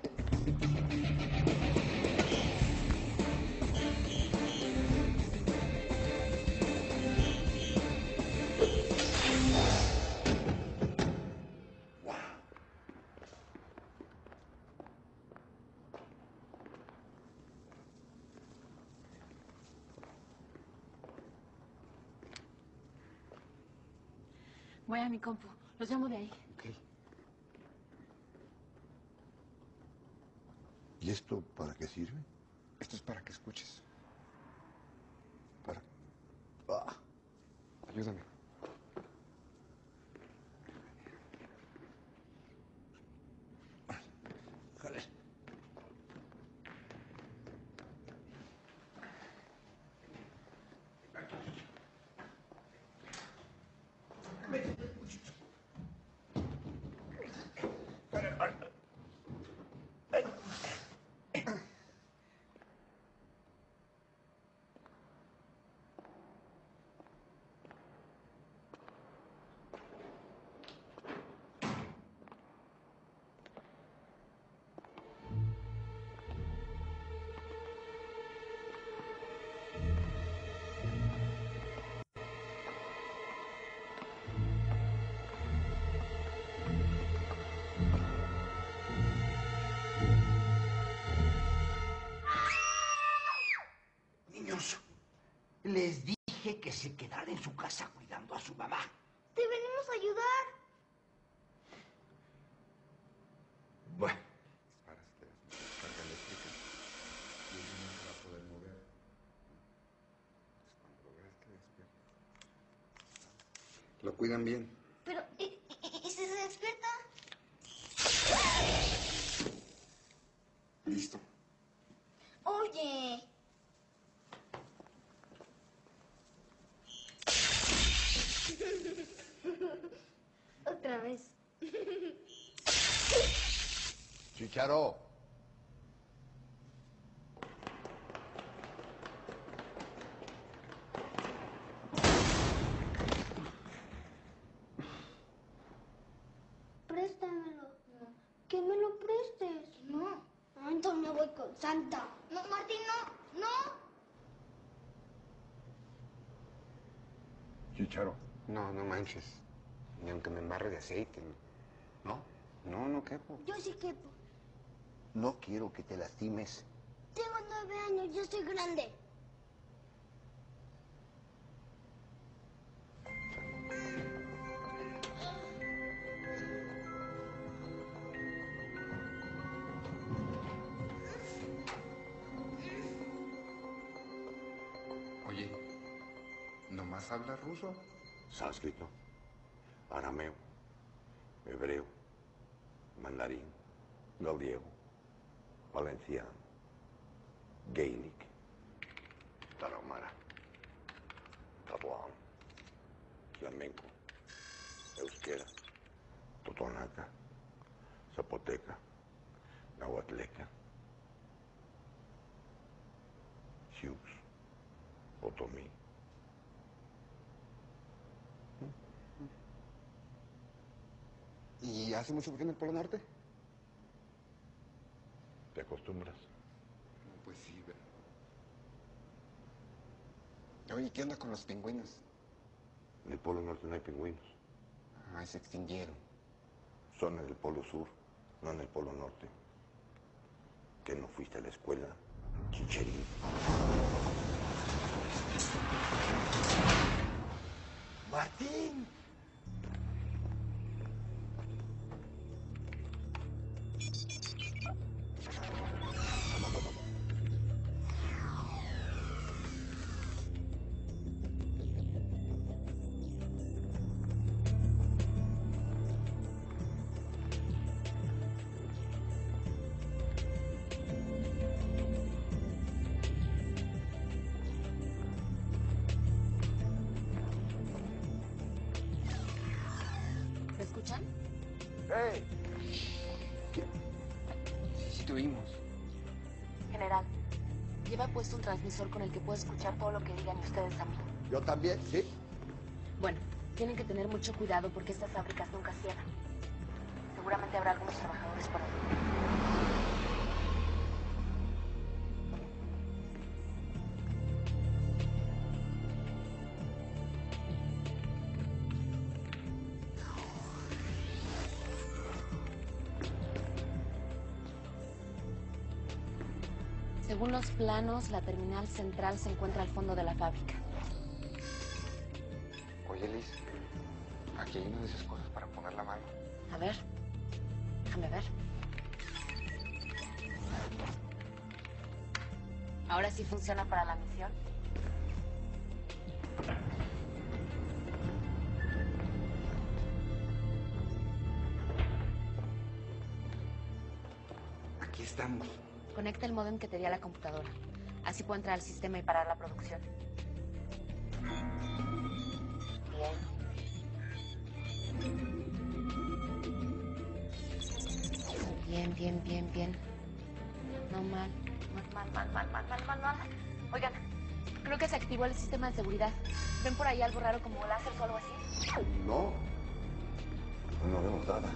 Voy a mi compu. Los llamo de ahí. ¿Y esto para qué sirve? Esto es para que escuches. Para... Ayúdame. Jale. Niños, les dije que se quedaran en su casa cuidando a su mamá. Te venimos a ayudar. Bueno, Carga eléctrica. Y él no se va a poder mover. Cuando lo veas que despierta. Lo cuidan bien. Pero, ¿y si se despierta? Listo. Oye. Otra vez. Chicharo. Préstamelo. No. Que me lo prestes. No. Ah, entonces me voy con Santa. No, Martín, no. No. Chicharo. No, no manches. Ni aunque me embarre de aceite. ¿No? No, no quepo. Yo sí quepo. No quiero que te lastimes. Tengo 9 años, yo soy grande. más hablas ruso? Sánscrito, arameo, hebreo, mandarín, gallego, valenciano, gaelic, tarahumara, catalán, flamenco, euskera, totonaca, zapoteca, nahuatleca, sioux, otomí. ¿Y hace mucho frío en el Polo Norte? ¿Te acostumbras? Pues sí, ¿verdad? Oye, ¿qué onda con los pingüinos? En el Polo Norte no hay pingüinos. Ah, se extinguieron. Son en el Polo Sur, no en el Polo Norte. ¿Que no fuiste a la escuela, chicherín? ¡Martín! ¿Me escuchan? ¡Hey! Sí, te oímos. General, lleva puesto un transmisor con el que puedo escuchar todo lo que digan ustedes a mí. Yo también, sí. Bueno, tienen que tener mucho cuidado porque estas fábricas nunca cierran. Seguramente habrá algunos trabajadores por ahí. Según los planos, la terminal central se encuentra al fondo de la fábrica. Oye, Liz, aquí hay una de esas cosas para poner la mano. A ver, déjame ver. Ahora sí funciona para la misión. Aquí estamos. Conecta el módem que te di a la computadora. Así puedo entrar al sistema y parar la producción. Bien. No mal. Mal. Oigan, creo que se activó el sistema de seguridad. ¿Ven por ahí algo raro como láser o algo así? No. No vemos nada.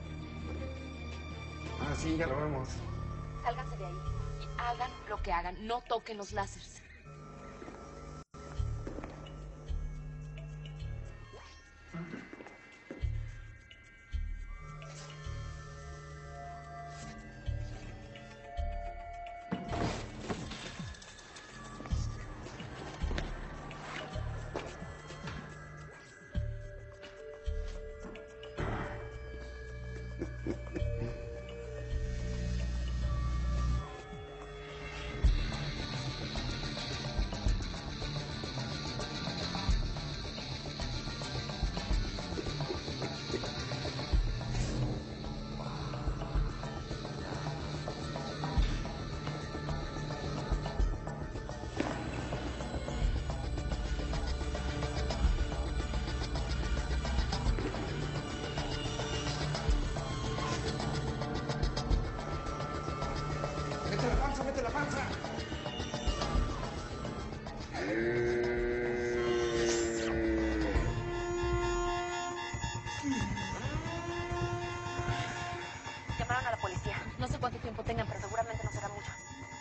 Ah, sí, ya lo vemos. Sálganse de ahí y hagan lo que hagan. No toquen los láseres. ¡Mete la panza! Llamaron a la policía. No sé cuánto tiempo tengan, pero seguramente no será mucho.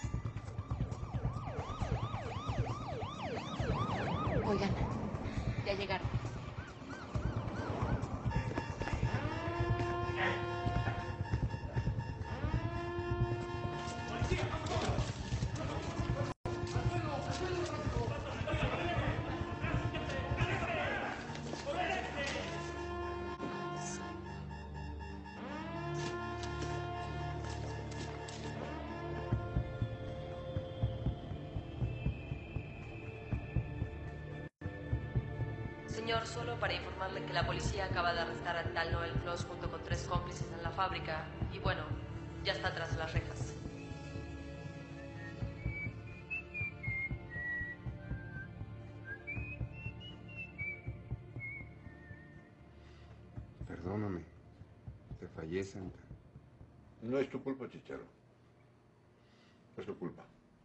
Oigan, ya llegaron. Señor, solo para informarle que la policía acaba de arrestar al tal Noel Floss junto con 3 cómplices en la fábrica y bueno, ya está tras las rejas. Perdóname. Te fallé, Santa. No es tu culpa, Chicharo. Es tu culpa.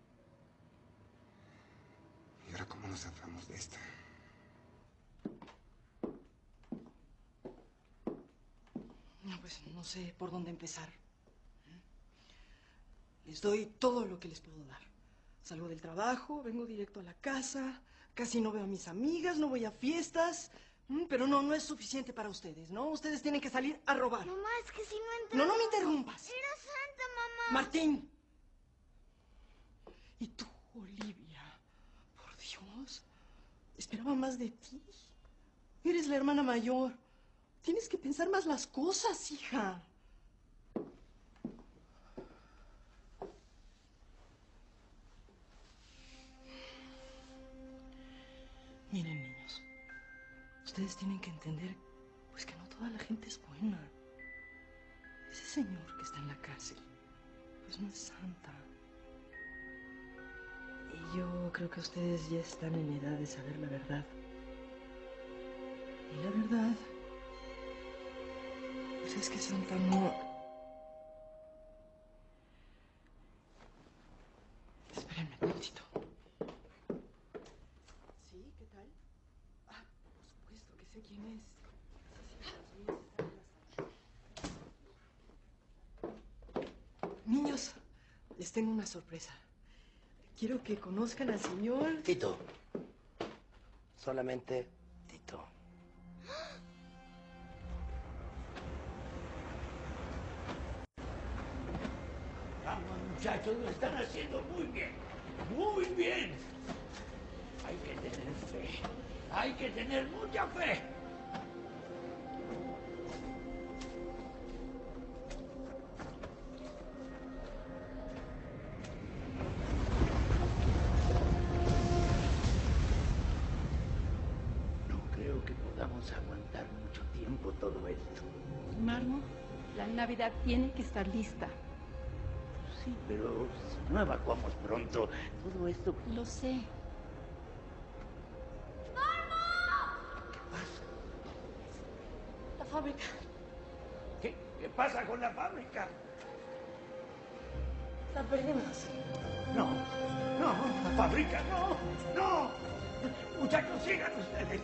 ¿Y ahora cómo nos zafamos de esta? No, pues no sé por dónde empezar. Les doy todo lo que les puedo dar. Salgo del trabajo, vengo directo a la casa, casi no veo a mis amigas, no voy a fiestas. Pero no es suficiente para ustedes, ¿no? Ustedes tienen que salir a robar. Mamá, es que si no entramos... No me interrumpas. Era Santa, mamá. Martín. ¿Y tú, Olivia? Por Dios. Esperaba más de ti. Eres la hermana mayor. Tienes que pensar más las cosas, hija. Miren, niños. Ustedes tienen que entender, pues, que no toda la gente es buena. Ese señor que está en la cárcel, pues no es santa. Y yo creo que ustedes ya están en edad de saber la verdad. Y la verdad, pues es que Santa no... Espérenme un momentito. ¿Sí? ¿Qué tal? Ah, por supuesto que sé quién es. Niños, les tengo una sorpresa. Quiero que conozcan al señor... Tito. Solamente Tito. Vamos, muchachos, lo están haciendo muy bien. Muy bien. Hay que tener fe. Hay que tener mucha fe. No creo que podamos aguantar mucho tiempo todo esto. Marmo, la Navidad tiene que estar lista. Sí, pero si no evacuamos pronto, todo esto... Lo sé. ¿Qué pasa? La fábrica. ¿Qué pasa con la fábrica? La perdemos. No, la fábrica, no. Muchachos, sigan ustedes.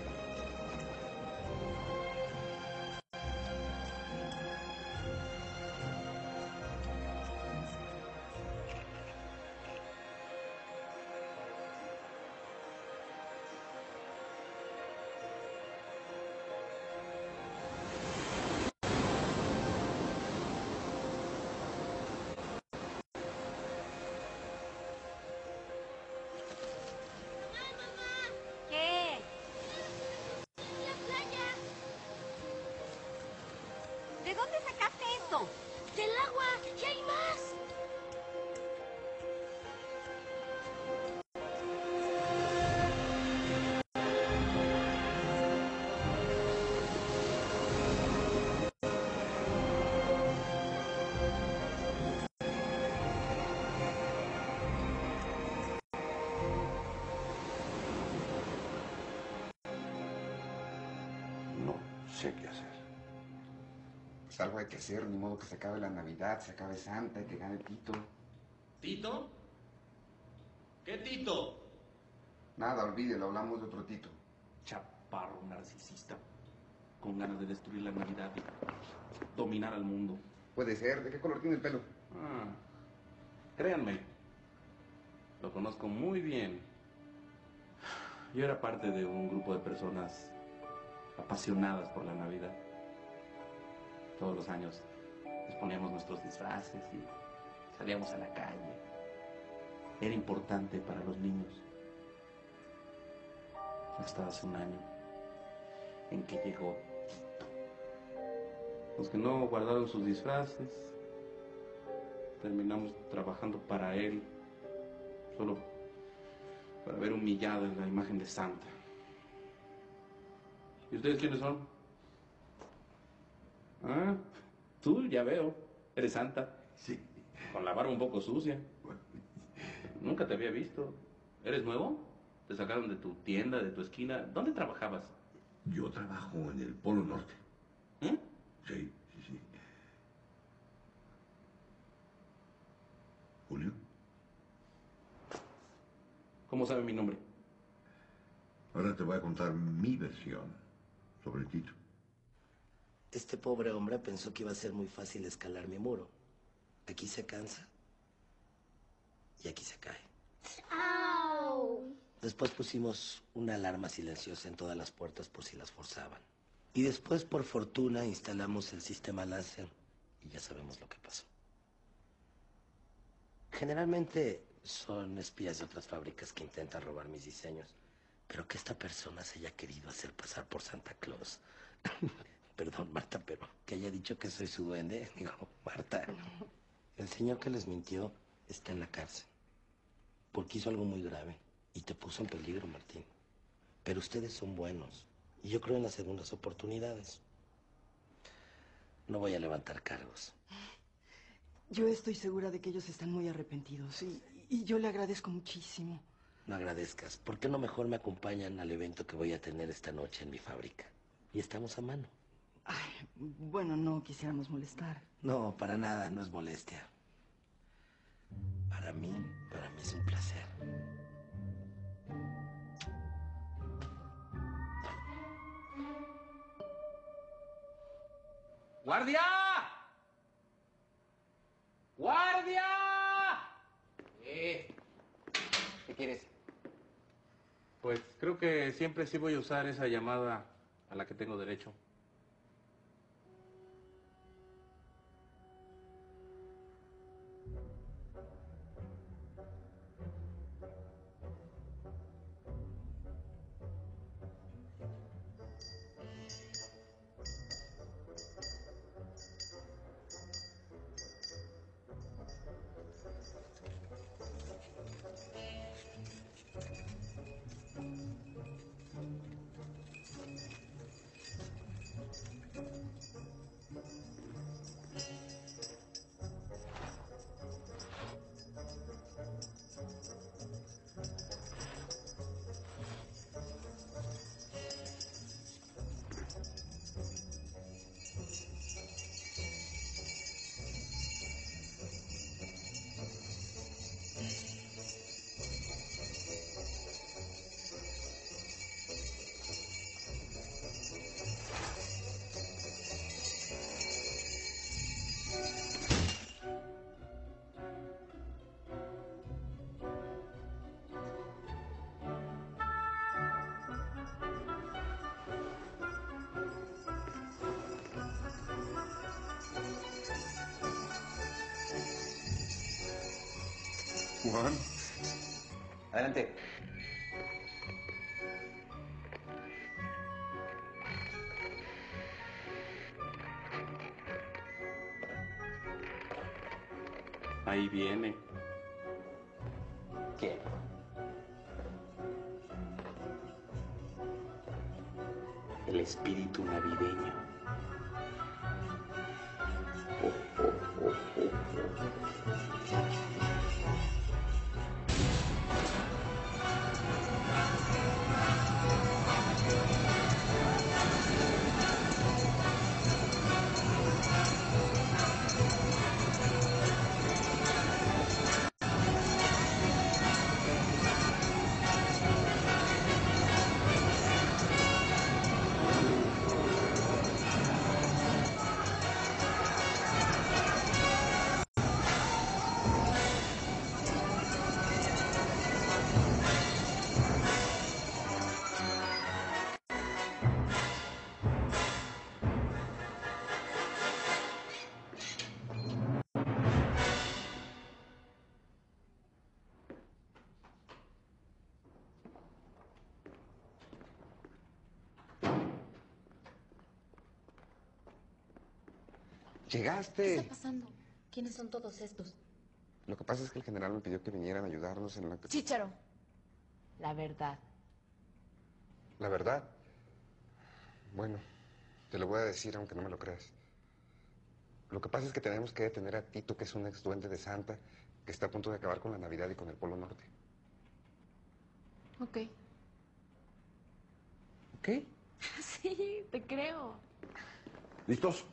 ¿Qué? La playa. ¿De dónde sacaste esto? Del agua. ¡Y hay más! No sé qué hacer. Pues algo hay que hacer, ni modo que se acabe la Navidad, se acabe Santa y que gane Tito. ¿Tito? ¿Qué Tito? Nada, olvídelo, hablamos de otro Tito. Chaparro narcisista, con ganas de destruir la Navidad y dominar al mundo. Puede ser, ¿de qué color tiene el pelo? Créanme, lo conozco muy bien. Yo era parte de un grupo de personas apasionadas por la Navidad. Todos los años nos poníamos nuestros disfraces y salíamos a la calle. Era importante para los niños. Hasta hace un año en que llegó Tito. Los que no guardaron sus disfraces, terminamos trabajando para él, solo para ver humillada la imagen de Santa. ¿Y ustedes quiénes son? Ah, tú, ya veo. Eres Santa. Sí. Con la barba un poco sucia. Nunca te había visto. ¿Eres nuevo? ¿Te sacaron de tu tienda, de tu esquina? ¿Dónde trabajabas? Yo trabajo en el Polo Norte. ¿Eh? Sí. ¿Julio? ¿Cómo sabe mi nombre? Ahora te voy a contar mi versión sobre Tito. Este pobre hombre pensó que iba a ser muy fácil escalar mi muro. Aquí se cansa y aquí se cae. ¡Au! Después pusimos una alarma silenciosa en todas las puertas por si las forzaban. Y después, por fortuna, instalamos el sistema láser y ya sabemos lo que pasó. Generalmente son espías de otras fábricas que intentan robar mis diseños, pero que esta persona se haya querido hacer pasar por Santa Claus. Perdón, Marta, pero que haya dicho que soy su duende. Digo, Marta, el señor que les mintió está en la cárcel porque hizo algo muy grave y te puso en peligro, Martín. Pero ustedes son buenos y yo creo en las segundas oportunidades. No voy a levantar cargos. Yo estoy segura de que ellos están muy arrepentidos y yo le agradezco muchísimo. No agradezcas. ¿Por qué no mejor me acompañan al evento que voy a tener esta noche en mi fábrica? Y estamos a mano. Ay, bueno, no quisiéramos molestar. No, para nada, no es molestia. Para mí es un placer. ¡Guardia! ¡Guardia! ¿Qué quieres? Pues creo que siempre sí voy a usar esa llamada a la que tengo derecho. Juan. Adelante. Ahí viene. ¿Quién? El espíritu navideño. Llegaste. ¿Qué está pasando? ¿Quiénes son todos estos? Lo que pasa es que el general me pidió que vinieran a ayudarnos en la... Chícharo. La verdad. La verdad. Bueno, te lo voy a decir aunque no me lo creas. Lo que pasa es que tenemos que detener a Tito, que es un ex duende de Santa, que está a punto de acabar con la Navidad y con el Polo Norte. Ok. ¿Ok? Sí, te creo. ¿Listos?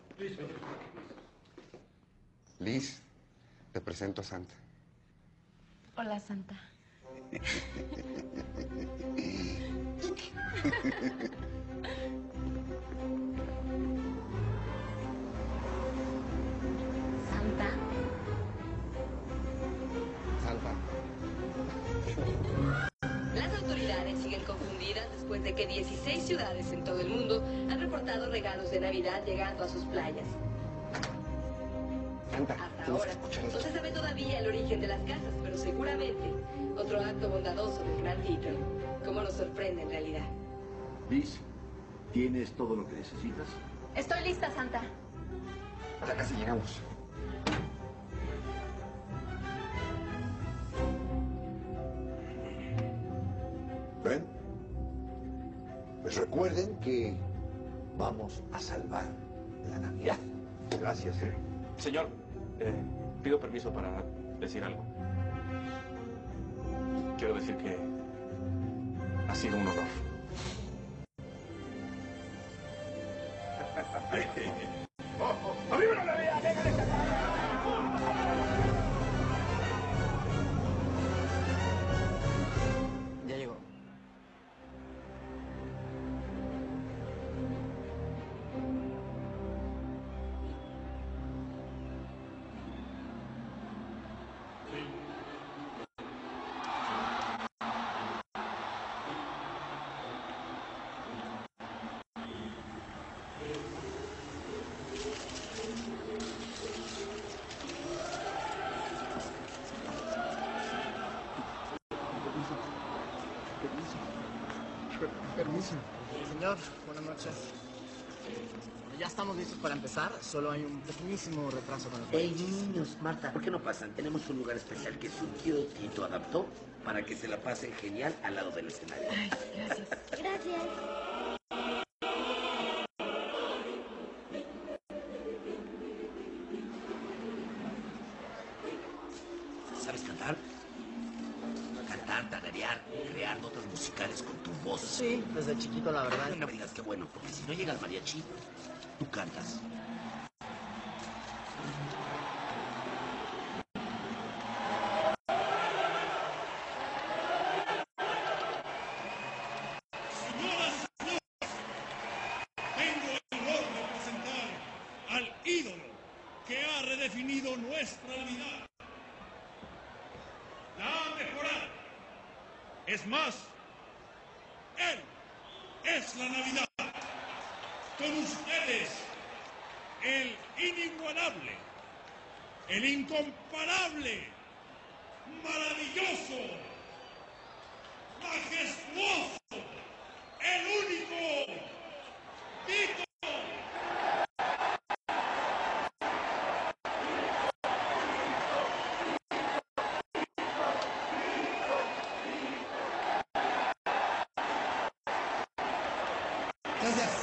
Liz, te presento a Santa. Hola, Santa. Santa. Santa. Las autoridades siguen confundidas después de que 16 ciudades en todo el mundo han reportado regalos de Navidad llegando a sus playas. Santa, Hasta tienes ahora que escuchar no esto. se sabe todavía el origen de las casas, pero seguramente otro acto bondadoso del gran Tito. Cómo nos sorprende en realidad. Liz, ¿tienes todo lo que necesitas? Estoy lista, Santa. Ya casi llegamos. ¿Ven? Pues recuerden que vamos a salvar la Navidad. Gracias, Señor, pido permiso para decir algo. Quiero decir que ha sido un honor. ¡Arriba la Navidad! Ya llegó. Permiso. Señor, buenas noches. Ya estamos listos para empezar, solo hay un pequeñísimo retraso con el Hey, niños, Marta, ¿por qué no pasan? Tenemos un lugar especial que su tío Tito adaptó para que se la pasen genial al lado del escenario. Ay, gracias. Gracias. ¿Sabes cantar? Cantar, tararear, crear notas musicales con tu voz. Sí, desde chiquito, la verdad. No me digas que bueno, porque si no llega el mariachi, tú cantas. Tengo el honor de presentar al ídolo que ha redefinido nuestra Navidad. La ha mejorado. Es más, él es la Navidad. Con ustedes, el inigualable, el incomparable, maravilloso, majestuoso, el único, Tito. Gracias.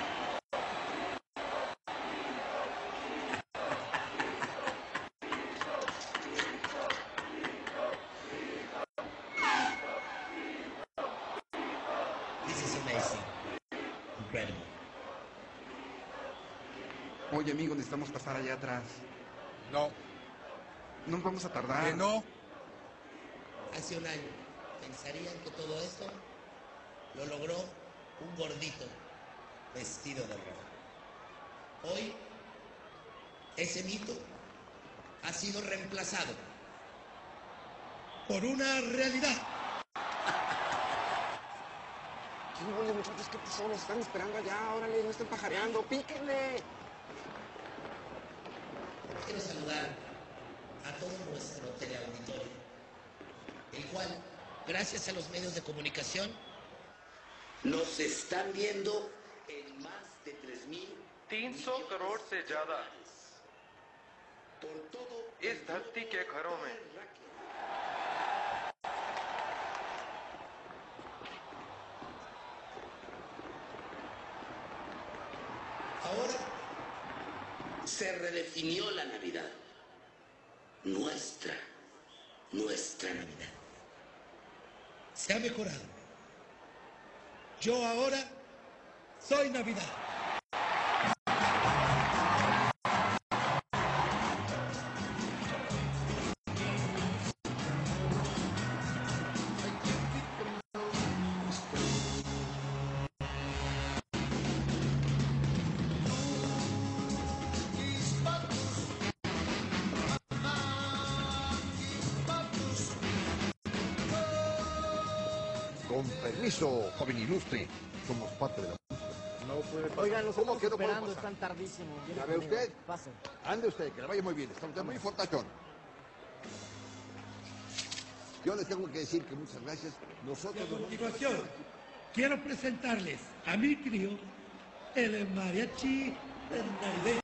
This is amazing. Incredible. Oye, amigo, necesitamos pasar allá atrás. No. No nos vamos a tardar. Que no. Hace un año, ¿pensarían que todo esto lo logró un gordito vestido de rojo? Hoy, ese mito ha sido reemplazado por una realidad. Oye, muchachos, ¿qué pasó? Nos están esperando allá. Órale, no estén pajareando. ¡Píquenle! Quiero saludar a todo nuestro teleauditorio, el cual, gracias a los medios de comunicación, Nos están viendo en más de 3,000 300 करोड़ से ज्यादा por todo इस धरती के घरों में Ahora se redefinió la Navidad. Nuestra Navidad. Se ha mejorado. Yo ahora soy Navidad. Con permiso, joven ilustre, somos parte de la música. No puede pasar. Oigan, los ¿Cómo estamos que no puede esperando, pasar? están tardísimo. ¿Ya ve usted? Pasen. Ande usted, que le vaya muy bien. Está usted muy fortachón. Yo les tengo que decir que muchas gracias. Y a Nosotros nos vamos continuación, quiero presentarles a mi trío, el mariachi navideño.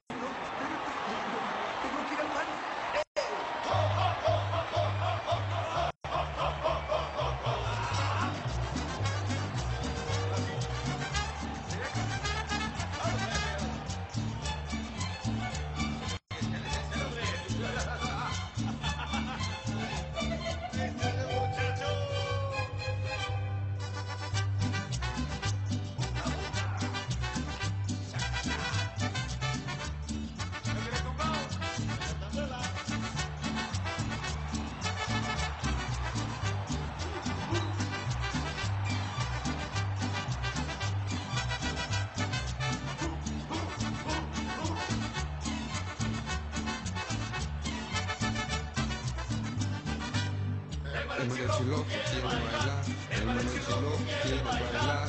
El mariachi loco quiere bailar, el mariachi loco quiere bailar.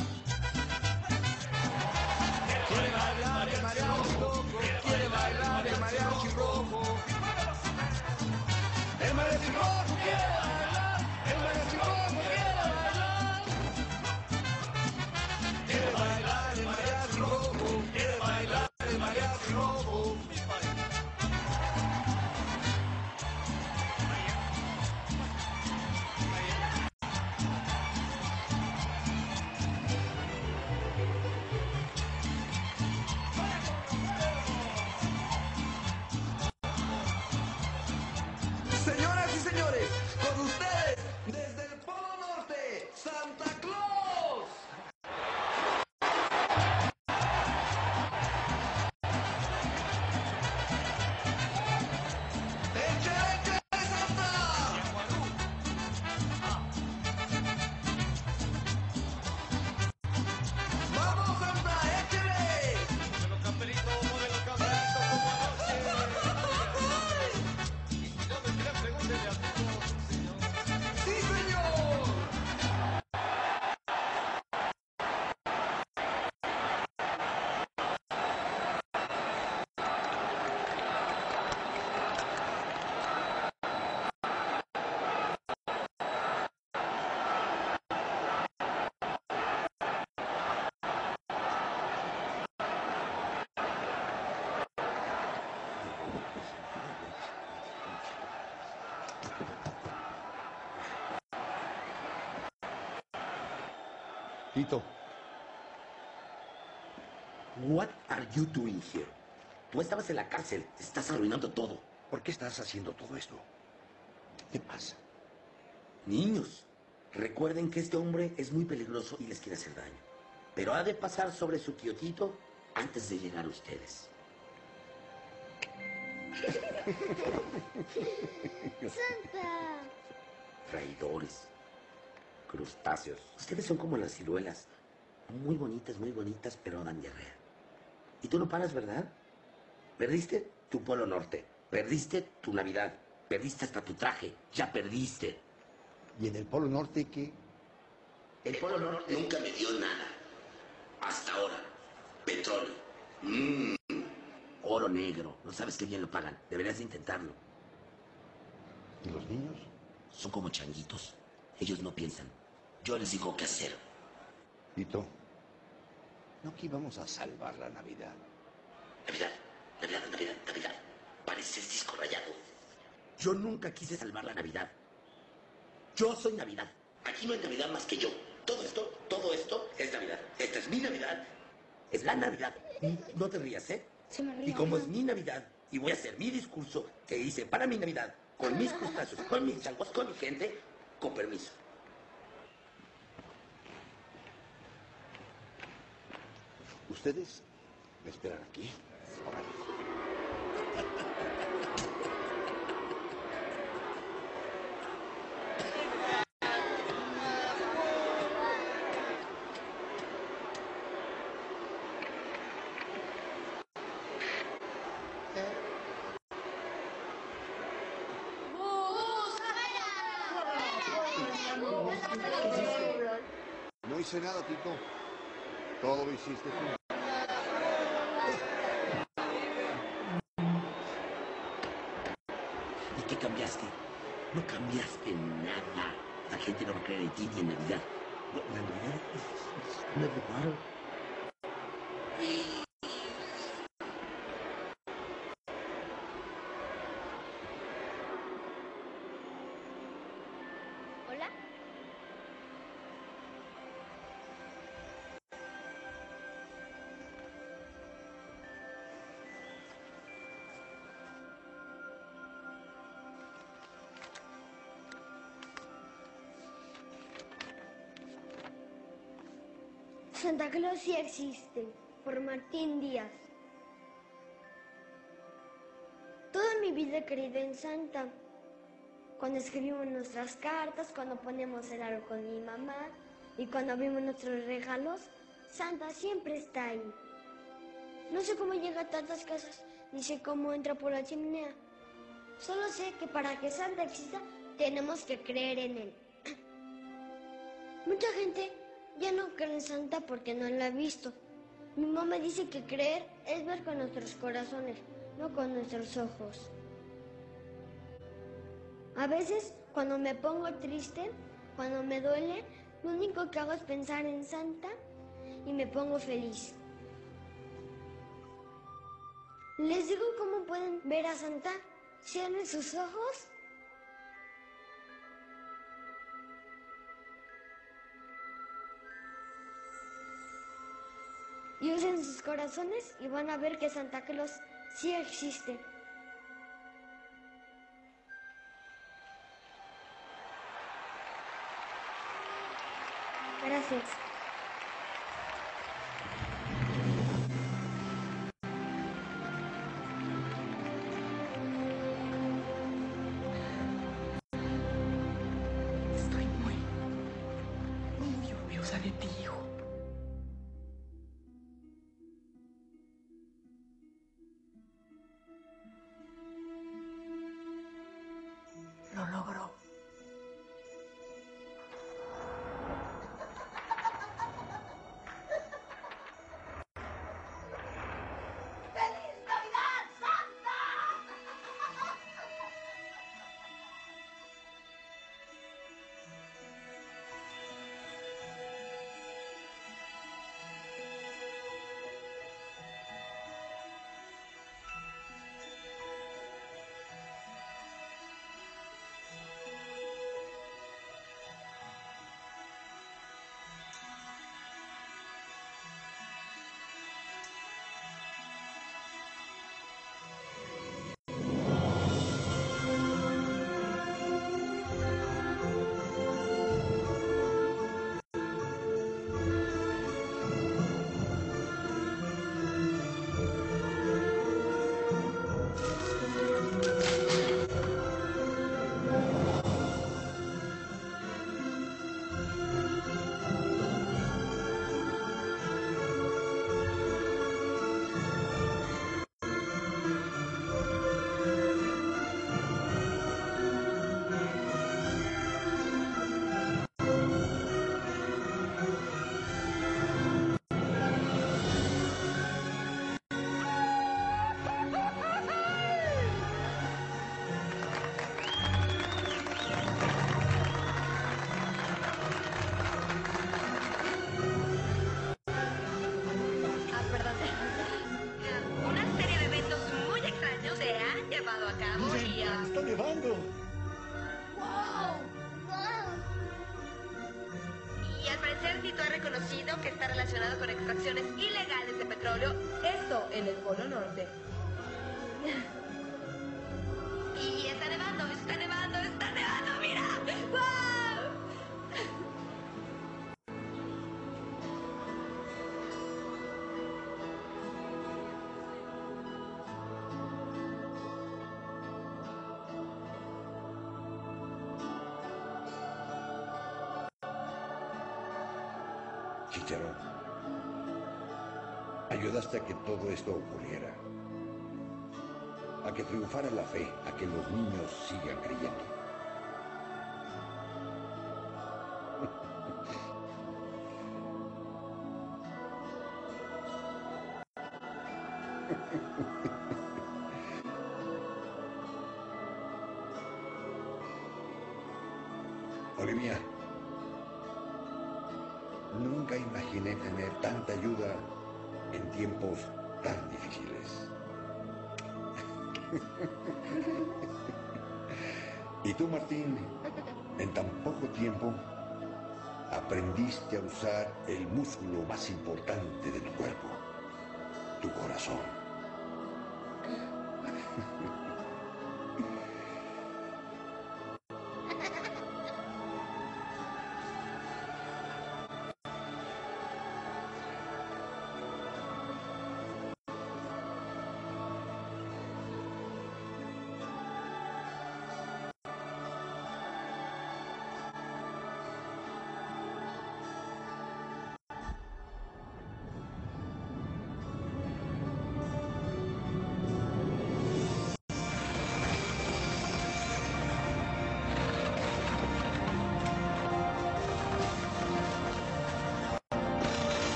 Quiere bailar el mariachi loco, quiere bailar el mariachi rojo. El mariachi rojo quiere bailar, el mariachi rojo quiere bailar. Quiere bailar el mariachi rojo, quiere bailar el mariachi rojo. Señoras y señores, con ustedes, desde el Polo Norte, Santa Claus. ¡Échale, Santa! ¡Vamos, Santa, échale! Modelo camperito, como anoche. ¡Sí, señor! Tito, What are you doing here? Tú estabas en la cárcel, estás arruinando todo. ¿por qué estás haciendo todo esto? ¿Qué pasa? Niños, recuerden que este hombre es muy peligroso y les quiere hacer daño. Pero ha de pasar sobre su tío Tito antes de llegar a ustedes. Santa. Traidores. Crustáceos. Ustedes son como las ciruelas. Muy bonitas, pero dan diarrea. Y tú no paras, ¿verdad? Perdiste tu Polo Norte. Perdiste tu Navidad. Perdiste hasta tu traje. Ya perdiste. ¿Y en el Polo Norte qué? El Polo Norte nunca me dio nada. Hasta ahora. Petróleo. Oro negro. No sabes qué bien lo pagan. Deberías de intentarlo. ¿Y los niños? Son como changuitos. Ellos no piensan. Yo les digo qué hacer. Tito, ¿no que íbamos a salvar la Navidad? Navidad. Pareces disco rayado. Yo nunca quise salvar la Navidad. Yo soy Navidad. Aquí no hay Navidad más que yo. Todo esto es Navidad. Esta es mi Navidad Es la Navidad. No te rías, ¿eh? Se me ríe. Y como es mi Navidad, y voy a hacer mi discurso que hice para mi Navidad, con mis crustáceos, con mis changos, con mi gente, con permiso. ¿Ustedes me esperan aquí? No hice nada, Tito. Todo lo hiciste tú. ¿Y qué cambiaste? No cambiaste nada. La gente no va a creer en ti ni en Navidad. La Navidad es un regalo. ¿Hola? Santa Claus sí existe, por Martín Díaz. Toda mi vida he creído en Santa. Cuando escribimos nuestras cartas, cuando ponemos el árbol con mi mamá y cuando abrimos nuestros regalos, Santa siempre está ahí. No sé cómo llega a tantas casas, ni sé cómo entra por la chimenea. Solo sé que para que Santa exista, tenemos que creer en él. Mucha gente ya no cree en Santa porque no lo ha visto. Mi mamá dice que creer es ver con nuestros corazones, no con nuestros ojos. A veces, cuando me pongo triste, cuando me duele, lo único que hago es pensar en Santa y me pongo feliz. ¿Les digo cómo pueden ver a Santa? Cierren sus ojos. Y usen sus corazones y van a ver que Santa Claus sí existe. Gracias. Estoy muy orgullosa de ti, hijo. Lo logró. ¡Feliz Navidad, Santa! científico ha reconocido que está relacionado con extracciones ilegales de petróleo, esto en el Polo Norte. Y está nevando, está nevando, está nevando, mira. ¡Wow! Chicharo, ayudaste a que todo esto ocurriera. A que triunfara la fe, a que los niños sigan creyendo. Olivia, nunca imaginé tener tanta ayuda en tiempos tan difíciles. Y tú, Martín, en tan poco tiempo aprendiste a usar el músculo más importante de tu cuerpo, tu corazón.